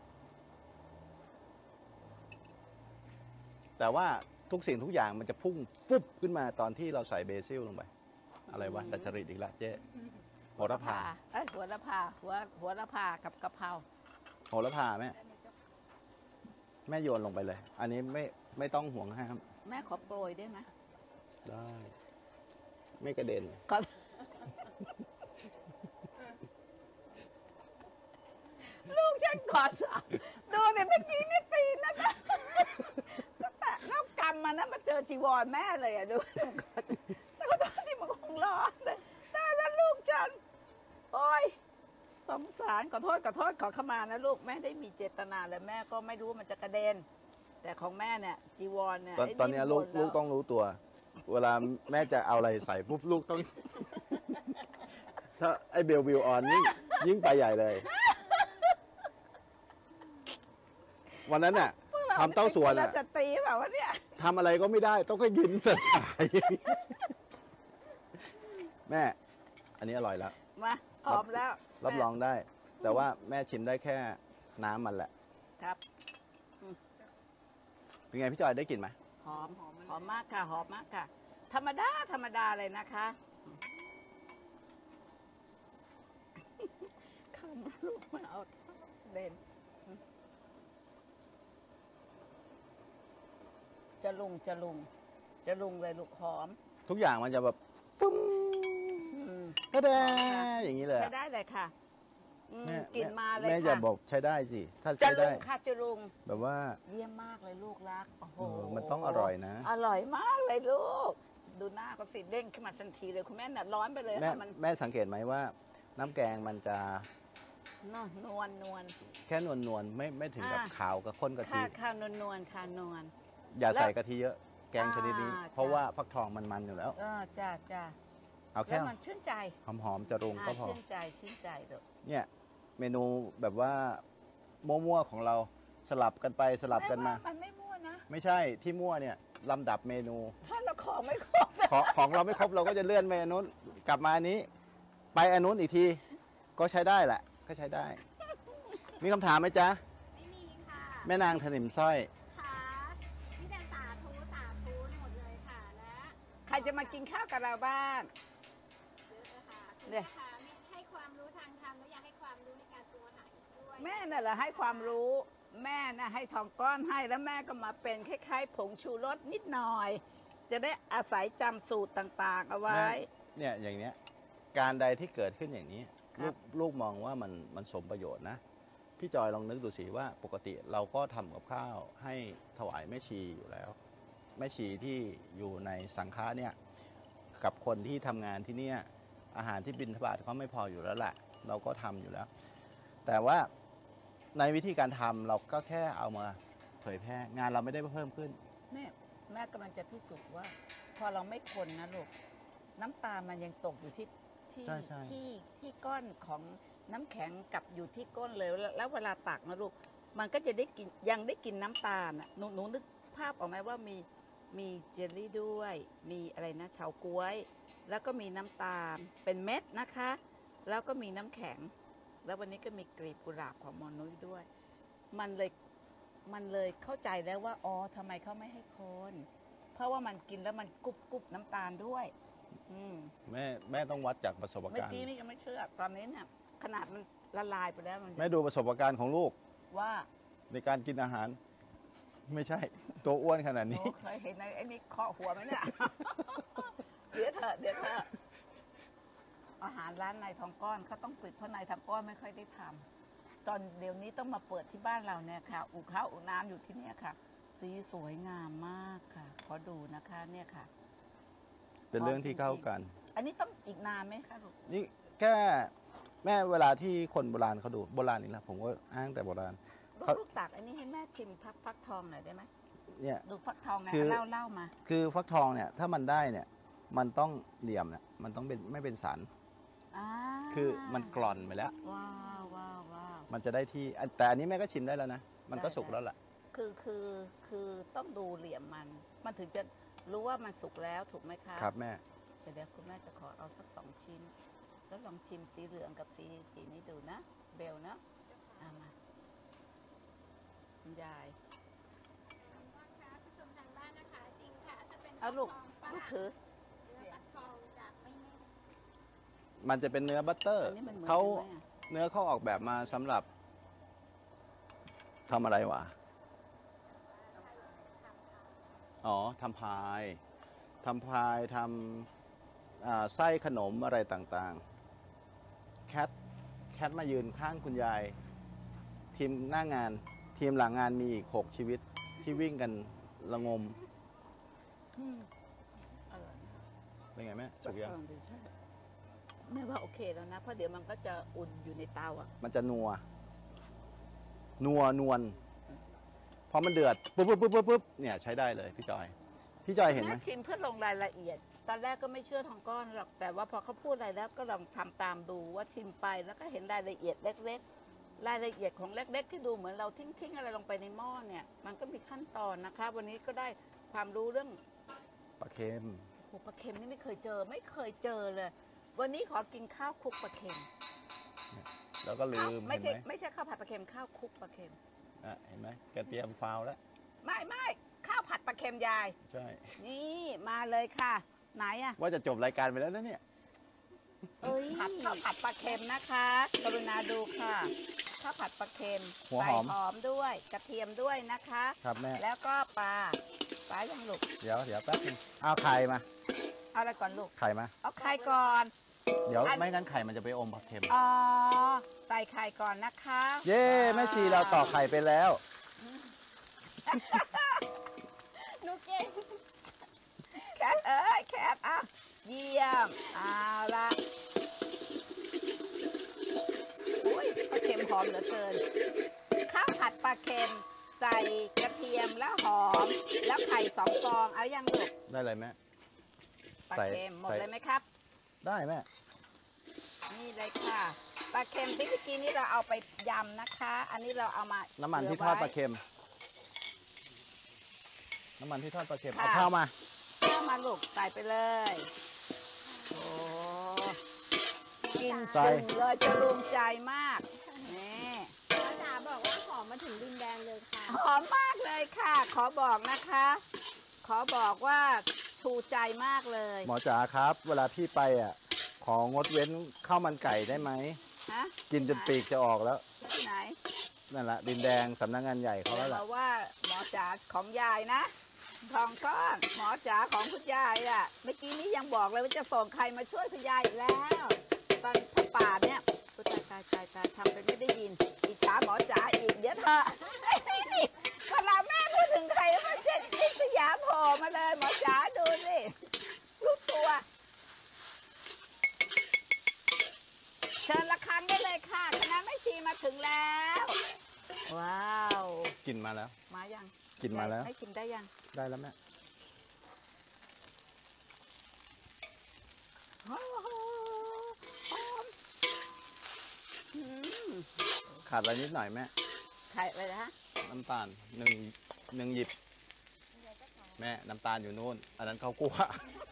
แต่ว่าทุกสิ่งทุกอย่างมันจะพุ่งฟุบขึ้นมาตอนที่เราใส่เบซิลลงไป อะไรวะดัชริตอีกละเจ๊โหระพาหัวละพาหัวละพากับกะเพราโหระพาแม่แม่โยนลงไปเลย อันนี้ไม่ต้องห่วงห้ามแม่ขอโปรยได้ไหมได้ ไม่กระเด็นก่อน ลูกฉันกอดสาวดูเนี่ยเมื่อกี้นี่ตีนนะคะตั้งแต่เล่ากำมานะมาเจอจีวรแม่เลยอ่ะดูแต่ก็ตอนนี้มันคงร้อนเลยแต่แล้วลูกฉัน โอ้ยสงสารขอโทษขอขมานะลูกแม่ได้มีเจตนาแล้วแม่ก็ไม่รู้มันจะกระเด็น แต่ของแม่เนี่ยจีวรเนี่ยตอนนี้ลูกต้องรู้ตัว เวลาแม่จะเอาอะไรใส่ปุ๊บลูกต้อง ถ้าไอ้เบลวิวออนยิ่งไปใหญ่เลย วันนั้นน่ะทำเต้าส่วนอ่ะจะตีแบบว่าเนี่ยทำอะไรก็ไม่ได้ต้องก็ยินสัตว์ขายแม่ อันนี้อร่อยแล้วมาหอมแล้วรับรองได้ แต่ว่าแม่ชิมได้แค่น้ำมันแหละครับเป็นไงพี่จอยได้กลิ่นไหมหอมมากค่ะหอมมากค่ะ ธรรมดาเลยนะคะข้าวลูกมันเอาเด่นจะลุงเลยลูกหอมทุกอย่างมันจะแบบปุ้มอืมก็ได้อย่างนี้เลยใช้ได้เลยค่ะอืมแม่กลินมาเลยแม่ค่ะจะบอกใช้ได้สิ ถ้าจะใช้ลุได้งค่ะจะลุงแบบว่าเยี่ยมมากเลยลูกรักโอ้โหมันต้องอร่อยนะอร่อยมากเลยลูก ดูหน้าก็สิเด้งขึ้นมาทันทีเลยคุณแม่น่ะร้อนไปเลยแม่ค่ะมันแม่สังเกตไหมว่า น้ำแกงมันจะนวลแค่นวลๆไม่ถึงกับอ่าขาวกับข้นกะทิข้าวนวลค่ะนวลอย่าแล้วใส่กะทิเยอะ แกงชนิดนี้อ่าเพราะจ้ะว่าฟักทองมันอยู่แล้วจ้าเอาแล้แค่วมันชื่นใจหอมๆจะรุงก็พอชื่นใจลูกเนี่ยเมนูแบบว่ามั่วๆของเราสลับกันไปสลับกันมามันไม่มั่วนะไม่ใช่ที่มั่วเนี่ยลำดับเมนูถ้าเราของไม่ครบของเราไม่ครบเราก็จะเลื่อนไปอันนู้นกลับมาอันนี้ ไปอันนู้นอีกทีก็ใช้ได้แหละ ก็ใช้ได้ มีคำถามไหมจ๊ะไม่มีค่ะแม่นางถนิมสร้อยค่ะมีแต่สาธุหมดเลยค่ะ และใครจะมากินข้าวกับเราบ้างเยอะเลยค่ะเนี่ยค่ะให้ความรู้ทางธรรมและอยากให้ความรู้ในการปรุงอาหารอีกด้วยแม่น่ะเหรอให้ความรู้แม่น่ะให้ทองก้อนให้แล้วแม่ก็มาเป็นคล้ายๆผงชูรสนิดหน่อย จะได้อาศัยจำสูตรต่างๆ เอาไว้เนี่ยอย่างเนี้ยการใดที่เกิดขึ้นอย่างนี้ครับลูกมองว่ามันสมประโยชน์นะ พี่จอยลองนึกดูสิว่าปกติเราก็ทำกับข้าวให้ถวายแม่ชีอยู่แล้วแม่ชีที่อยู่ในสังฆะเนี่ยกับคนที่ทำงานที่เนี่ยอาหารที่บิณฑบาตเขาไม่พออยู่แล้วแหละเราก็ทำอยู่แล้ว แต่ว่าในวิธีการทำเราก็แค่เอามาเผยแพร่งานเราไม่ได้เพิ่มขึ้นแม่กำลังจะพิสูจน์ว่า พอเราไม่คนนะลูกน้ำตามันยังตกอยู่ที่ใช่ใช่ที่ก้อนของน้ำแข็งกับอยู่ที่ก้นเลยแล้วเวลาตักนะลูกมันก็จะได้กินยังได้กินน้ำตาลน่ะหนูนึกภาพออกไหมว่ามีเจลลี่ด้วย มีอะไรนะเฉาก๊วย แล้วก็มีน้ำตาลเป็นเม็ดนะคะ แล้วก็มีน้ำแข็ง แล้ววันนี้ก็มีกลีบกุหลาบของมอนุ้ยด้วย มันเลยเข้าใจแล้วว่าอ๋อทำไมเขาไม่ให้คน เพราะว่ามันกินแล้วมันกรุบน้ำตาลด้วย อืมแม่ต้องวัดจากประสบเมื่อการณ์กี้นี่ยังไม่เชื่อตอนนี้เนี่ยขนาดมันละลายไปแล้วมันแม่ดูประสบการณ์ของลูกว่าในการกินอาหาร ไม่ใช่ ตัวอ้วนขนาดโอ้นี้เคยเห็นไอ้นี่เคาะหัวไหมเนี่ย เดี๋ยวเถอะอาหารร้านนายทองก้อนเขาต้องปิดเพราะนายทองก้อนไม่ค่อยได้ทำตอนเดี๋ยวนี้ต้องมาเปิดที่บ้านเราเนี่ยค่ะอู่ข้าวอู่น้ำอยู่ที่เนี่ยค่ะ สีสวยงามมากค่ะขอดูนะคะเนี่ยค่ะเป็นเรื่องที่เข้ากันอันนี้ต้องอีกนานไหมคะลูกนี่แค่แม่เวลาที่คนโบราณเขาดูโบราณนี่แหละผมก็อ้างแต่โบราณลูกตักอันนี้ให้แม่ชิมฟักทองหน่อยได้ไหมเนี่ยดูฟักทองไงคือเล่ามาคือฟักทองเนี่ยถ้ามันได้เนี่ยมันต้องเหลี่ยมเนี่ยมันต้องเป็นไม่เป็นสันอ่าคือมันกร่อนไปแล้วว้าวว้าวว้าวมันจะได้ที่แต่อันนี้แม่ก็ชิมได้แล้วนะมันก็สุกแล้วแหละคือต้องดูเหลี่ยมมันถึงจะรู้ว่ามันสุกแล้วถูกไหมคะครับแม่เดี๋ยวคุณแม่จะขอเอาสัก2 ชิ้น แล้วลองชิมสีเหลืองกับสีนี้ดูนะ เบลนะเอามาคุณยายว่าค่ะผู้ชมทางบ้านนะคะจริงค่ะถ้าเป็นเอาลูกทองฝลูกรั่งถือเนื้อฟักทองจะไม่แน่นมันจะเป็นเนื้อบัตเตอร์อันนี้มันเหมือนเขากันไหมอะเนื้อเขาออกแบบมาสำหรับทำอะไรวะอ๋อทำพายทำไส้ขนมอะไรต่างๆแคทมายืนข้างคุณยาย ทีมหน้างาน ทีมหลังงานมีอีก6 ชีวิตที่วิ่งกันระงมอืมอร่อยนะเป็นไงแม่สุกยังลองดูใช่แม่ว่าโอเคแล้วนะ เพราะเดี๋ยวมันก็จะอุ่นอยู่ในเตาอ่ะมันจะนัวนวลพอมันเดือดปุ๊บเนี่ยใช้ได้เลยพี่จอยเห็นไหมแม่ชิมเพื่อลงรายละเอียด ตอนแรกก็ไม่เชื่อทองก้อนหรอก แต่ว่าพอเขาพูดอะไรแล้วก็ลองทำตามดูว่าชิมไปแล้วก็เห็นรายละเอียดเล็กๆ รายละเอียดของเล็ก ๆ ที่ดูเหมือนเราทิ้งอะไรลงไปในหม้อเนี่ย มันก็มีขั้นตอนนะคะ วันนี้ก็ได้ความรู้เรื่องปลาเค็มโอ้ปลาเค็มนี่ไม่เคยเจอเลย วันนี้ขอกินข้าวคลุกปลาเค็มแล้วก็ลืข้าวมไม่เห็นใช่ไหมไม่ใช่ข้าวผัดปลาเค็มข้าวคลุกปลาเค็มเห็นไหมแกเตรียมฟาวล์แล้วไม่ข้าวผัดปลาเค็มยายใช่นี่มาเลยค่ะ ไหนอะว่าจะจบรายการไปแล้วนะเนี่ยผัดข้าวผัดปลาเค็มนะคะกรุณาดูค่ะข้าวผัดปลาเค็มหัวหใส่อมหอมด้วยกระเทียมด้วยนะคะครับแม่แล้วก็ปลายังลูกเดี๋ยวแป๊บนึงเอาไข่มาเอาอะไรก่อนลูกไข่มาเอาไข่ก่อนเดี๋ยวอันไม่งั้นไข่มันจะไปอมปลาเค็มอ๋อใส่ไข่ก่อนนะคะเย้แม่ชีเราต่อกไข่ไปแล้วหนูเก่งแคทแคทอ่ะเยี่ยมเอาละอุ้ยปลาเค็มหอมเหลือเกินข้าวผัดปลาเค็มใส่กระเทียมแล้วหอม แล้วไข่2 ฟองเอายังลูกได้เลยแม่ปลาใส่เค็มหมดใส่เลยไหมครับได้แม่นี่เลยค่ะปลาเค็มที่เมื่อกี้นี้เราเอาไปยำนะคะ อันนี้เราเอามาน้ำมันที่ทอดปลาเค็ม น้ำมันที่ทอดปลาเค็มค่ะเอาข้าวมาเข้ามาลูกใส่ไปเลยโอ้กินใส่จุ่มเลยจะรูมใจมากนี่พ่อจ๋าบอกว่าหอมมาถึงดินแดงเลยค่ะหอมมากเลยค่ะ ขอบอกนะคะ ขอบอกว่าชูใจมากเลยหมอจ๋าครับ เวลาพี่ไปของดเว้นข้าวมันไก่ได้ไหมฮะกินจนปีกจะออกแล้วที่ไหนนั่นแหละดินแดงสำนักงานใหญ่เขาแล้วบล่ะอกว่าหมอจ๋าของยายนะทองก้อนหมอจ๋าของคุณยายอ่ะเมื่อกี้นี้ยังบอกเลยว่าจะส่งใครมาช่วยคุณยายอีกแล้ว ตอนถ้าป่าเนี่ยอุ๊ยตายทำเป็นไม่ได้ยินอิจฉาหมอจ๋าอีกเดี๋ยวเถอะนี่เวลาแม่พูดถึงใครมันเจ็ดอิสยาโผล่มาเลยหมอจ๋าดูสิลูกตัว เชิญละครั้งได้เลยค่ะคณะแม่ชีมาถึงแล้ว ว้าวกินมาแล้วมายังกินมาแล้วให้ชิมได้ยังได้แล้วแม่โอ้โหหอมอืมขาดอะไรนิดหน่อยแม่ไข่อะไรนะฮะน้ำตาลหนึ่งหยิบ แม่น้ำตาลอยู่นู่น อันนั้นเขาวคั่ว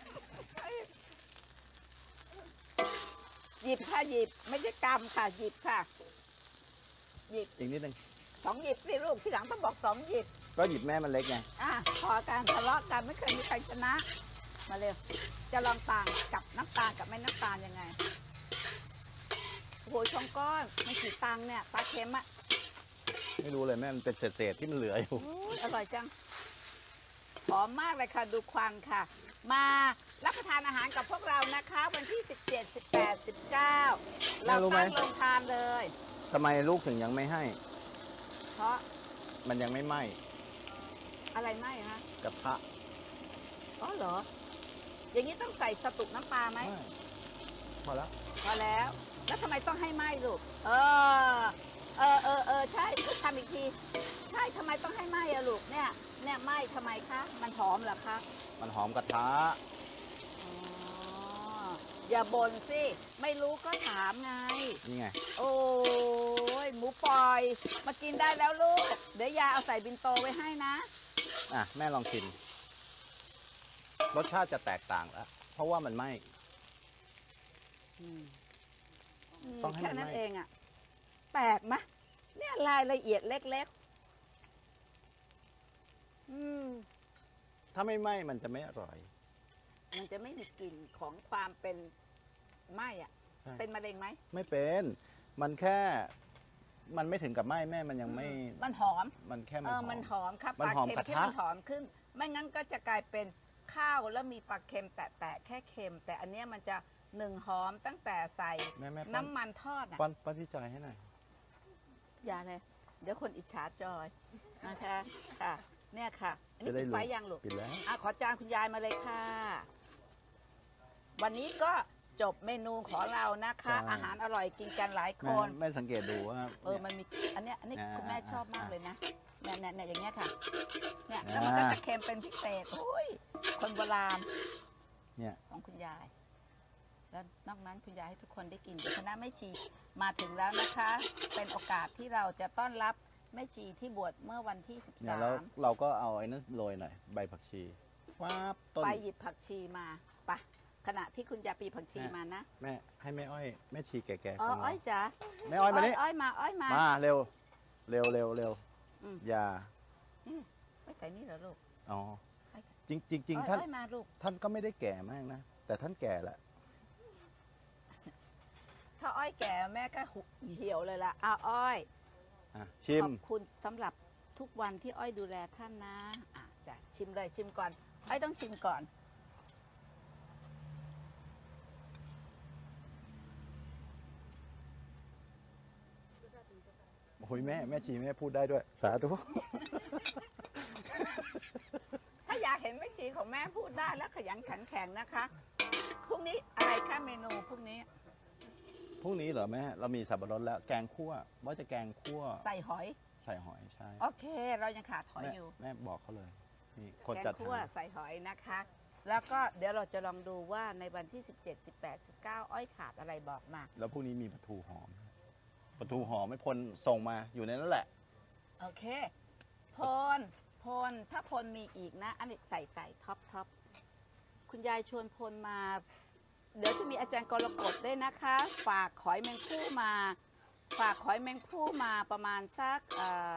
หยิบค่ะหยิบไม่ใช่กำค่ะหยิบค่ะ หยิบอีกนิดนึง 2 หยิบสิลูกที่หลังต้องบอก2 หยิบก็หยิบแม่มันเล็กไงพอการทะเลาะกันไม่เคยมีใครชนะ มาเร็ว จะลองต่างกับน้ำตาลกับไม่น้ำตาลยังไงโอ้โหชงก้อนมันกี่ตังค์เนี่ยปลาเค็มอะไม่รู้เลยแม่มันเป็นเศษๆที่มันเหลืออยู่อุ๊ยอร่อยจังหอมมากเลยค่ะดูควันค่ะ มารับประทานอาหารกับพวกเรานะคะ วันที่ 17 18 19 เรารู้ไหมตั้งโรงทานเลยทำไมลูกถึงยังไม่ให้เพราะมันยังไม่ไหม้อะไรไหมฮะกระทะอ๋อเหรอ อย่างนี้ต้องใส่สตุกน้ำปลาไหมพอแล้วพอแล้ว แล้วทำไมต้องให้ไหมลูกใช่ทำอีกทีใช่ทำไมต้องให้ไหม้อะลูกเนี่ยไหม้ทำไมคะมันหอมเหรอคะมันหอมกระทะอ๋ออย่าบ่นสิไม่รู้ก็ถามไงนี่ไงโอ้ยหมูปล่อยมากินได้แล้วลูกเดี๋ยวยายเอาใส่บินโตไว้ให้นะอ่ะแม่ลองชิมรสชาติจะแตกต่างแล้วเพราะว่ามันไหม้ ต้องให้มันแค่นั้นไหม้เองอะแปลกไหมเนี่ยรายละเอียดเล็กๆถ้าไม่ไหม้มันจะไม่อร่อยมันจะไม่มีกลิ่นของความเป็นไหม้อะใช่เป็นมะเร็งไหมไม่เป็น มันแค่ มันไม่ถึงกับไหม้แม่มันยังไม่มันหอมมันแค่มันหอมครับมันปลาหอมเค็มกระที่ทะมันหอมขึ้น ไม่งั้นก็จะกลายเป็นข้าวแล้วมีปลาเค็มแตะๆแค่เค็ม แต่อันเนี้ยมันจะหนึ่งหอมตั้งแต่ใส่แม่ป้อนน้ำมันทอดอะป้อนพี่จอยให้หน่อยอย่าเลย เดี๋ยวคนอิจฉาจอยนะคะค่ะ เนี่ยค่ะ อันนี้จะได้ปิดรู้ไฟยังลูกปิดแล้วขอจานคุณยายมาเลยค่ะ วันนี้ก็จบเมนูของเรานะคะ อาหารอร่อยกินกันหลายคแม่นแม่สังเกตดูว่ามันมีอันนี้อ่าคุณแม่ชอบมากอ่าเลยนะเนี่ยอย่างเงี้ยค่ะ เนี่ยอ่าแล้วมันก็จะเค็มเป็นพิเศษอุ้ยคนโบราณเนี่ยของคุณยาย แล้วนอกนั้นคุณยายให้ทุกคนได้กินเดี๋ยวคณะแม่ชีมาถึงแล้วนะคะ เป็นโอกาสที่เราจะต้อนรับแม่ชีที่บวชเมื่อวันที่เนี่ยแล้วเราก็เอาไอ้นั้นโรยหน่อยใบผักชีฟ้าบต้นไปหยิบผักชีมาไปขณะที่คุณยายปีผักชีมานะแม่ให้แม่อ้อยแม่ชีแก่ๆอ๋อของอ้เราอยจ๋าแม่อ้อยมานี่อ้อยมาอ้อยมามาเร็วเร็วเร็วเร็วอืมอย่าไม่ใส่นี่เหรอลูกอ๋อให้จริงอ้อยท่านอ้อยมาลูกท่านก็ไม่ได้แก่มากนะ แต่ท่านแก่แหละถ้าอ้อยแก่แม่ก็เหี่ยวเลยล่ะเอาอ้อยอ่ะชิมขอบคุณสำหรับทุกวันที่อ้อยดูแลท่านนะจ้ะชิมเลยชิมก่อนอ้อยต้องชิมก่อนโอ้ยแม่ชีแม่พูดได้ด้วย สาธุถ้าอยากเห็นแม่ชีของแม่พูดได้และขยันขันแข็งนะคะพรุ่งนี้อะไรคะเมนูพรุ่งนี้พรุ่งนี้เหรอแม่ เรามีสับปะรดแล้ว แกงคั่วว่าจะแกงคั่วใส่หอยใส่หอยใช่โอเค เรายังขาดหอยแม่อยู่แม่บอกเขาเลย นี่คนแกงจัดคั่วหาใส่หอยนะคะ แล้วก็เดี๋ยวเราจะลองดูว่าในวันที่ 17 18 19 อ้อยขาดอะไรบอกมาแล้วพรุ่งนี้มีปลาทูหอมปลาทูหอมไม่พลส่งมาอยู่ในนั้นแหละโอเคพลถ้าพลมีอีกนะ อันนี้ใส่ท็อปคุณยายชวนพลมา เดี๋ยวจะมีอาจารย์กรกฎด้วยนะคะ ฝากหอยแมงคู่มา ฝากหอยแมงคู่มาประมาณสัก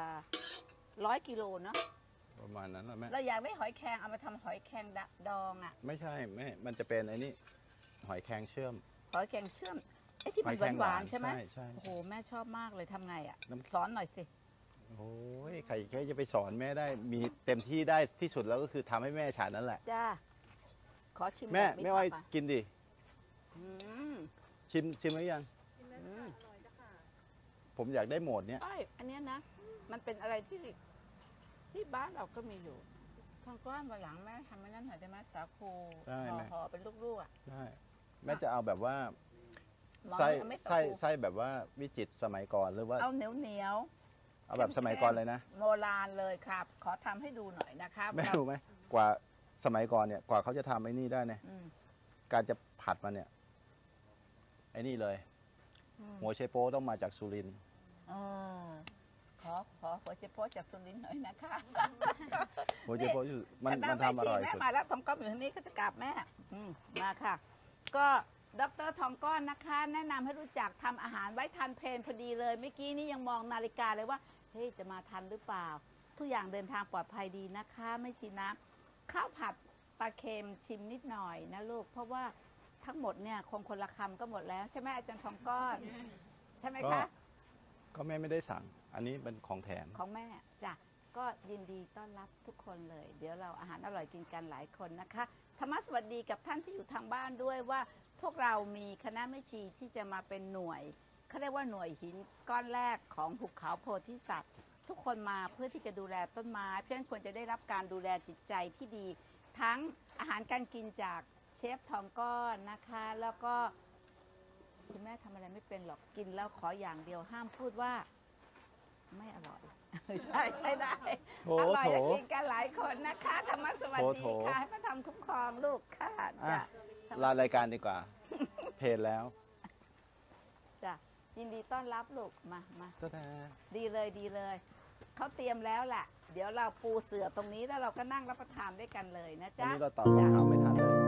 100 กิโลเนาะประมาณนั้นแหละแม่เราอยากได้หอยแครงเอามาทำหอยแครงดองอ่ะไม่ใช่แม่มันจะเป็นไอ้นี่หอยแครงเชื่อมหอยแครงเชื่อมไอ้ที่หมัอน ยแครงหวานๆใช่ไหมใช่โอ้โหแม่ชอบมากเลยทำไงอ่ะน้ำสอนหน่อยสิโอ้ยใครแค่จะไปสอนแม่ได้ มีเต็มที่ได้ที่สุดแล้วก็คือทำให้แม่ฉันนั่นแหละจ้าขอชิมแม่แบบแม่อ้อยผักะกินดิอืมชิมหรือยังอืมผมอยากได้โหมดเนี้ยอ้อยอันเนี้ยนะ มันเป็นอะไรที่บ้านเราก็มีอยู่ทางก้อนวันหลังแม่ทำไว้นั่นหน่อยได้ไหมสาคูได้แม่ห่อๆเป็นลูกๆอ่ะได้แม่จะเอาแบบว่าหมอไส้เอาไม่สาไส้คูไส้แบบว่าวิจิตรสมัยก่อนหรือว่าเอาเหนียวเอาแบบสมัยก่อนเลยนะโบราณเลยครับ ขอทำให้ดูหน่อยนะคะแม่รู้ไหมกว่าสมัยก่อนเนี่ยกว่าเขาจะทำไอ้นี่ได้เนี่ยอืมการจะผัดมันเนี่ยไอ้นี่เลยอืมหัวไชโป๊ต้องมาจากสุรินทร์เออขอหัวเจโพสจากสุรินทร์หน่อยนะคะหัวไชโป๊อยู่มันแต่มันแม่ทำอร่อยแม่สุดมาแล้วทองก้อนอยู่ทางนี้ก็จะกราบแม่มาค่ะ ก็ดรทองก้อนนะคะ แนะนำให้รู้จักทำอาหารไว้ทันเพลนพอดีเลยเมื่อกี้นี้ยังมองนาฬิกาเลยว่าเฮ้ยจะมาทันหรือเปล่า ทุกอย่างเดินทางปลอดภัยดีนะคะ ไม่ชินนะข้าวผัดปลาเค็มชิมนิดหน่อยนะลูกเพราะว่าทั้งหมดเนี่ยคงคนละคำก็หมดแล้วใช่ไหมอาจารย์ทองก้อน ใช่ไหมคะก็แม่ไม่ได้สั่ง อันนี้เป็นของแถมของแม่จ้ะก็ยินดีต้อนรับทุกคนเลย เดี๋ยวเราอาหารอร่อยกินกันหลายคนนะคะธรรมะสวัสดีกับท่านที่อยู่ทางบ้านด้วยว่าพวกเรามีคณะแม่ชีที่จะมาเป็นหน่วยเขาเรียกว่าหน่วยหินก้อนแรกของภูเขาโพธิสัตว์ ทุกคนมาเพื่อที่จะดูแลต้นไม้เพื่อนควรจะได้รับการดูแลจิตใจที่ดี ทั้งอาหารการกินจากเชฟทองก้อนนะคะ แล้วก็คุณแม่ทำอะไรไม่เป็นหรอกกินแล้วขออย่างเดียวห้ามพูดว่าไม่อร่อย ใช่ใช่ได้โถอร่อยโถและกินกันหลายคนนะคะธรรมะสวัสโถดีโถค่ะให้พระธรรมคุ้มครองลูกค่ะอ่ะจ้ะลารายการดีกว่า เพจแล้วจ้ะยินดีต้อนรับลูกมาตะแดดีเลยดีเลยเขาเตรียมแล้วแหละเดี๋ยวเราปูเสื่อตรงนี้แล้วเราก็นั่งรับประทานด้วยกันเลยนะวันจ๊ะนี้เราตอบคำถามไม่ทันเลย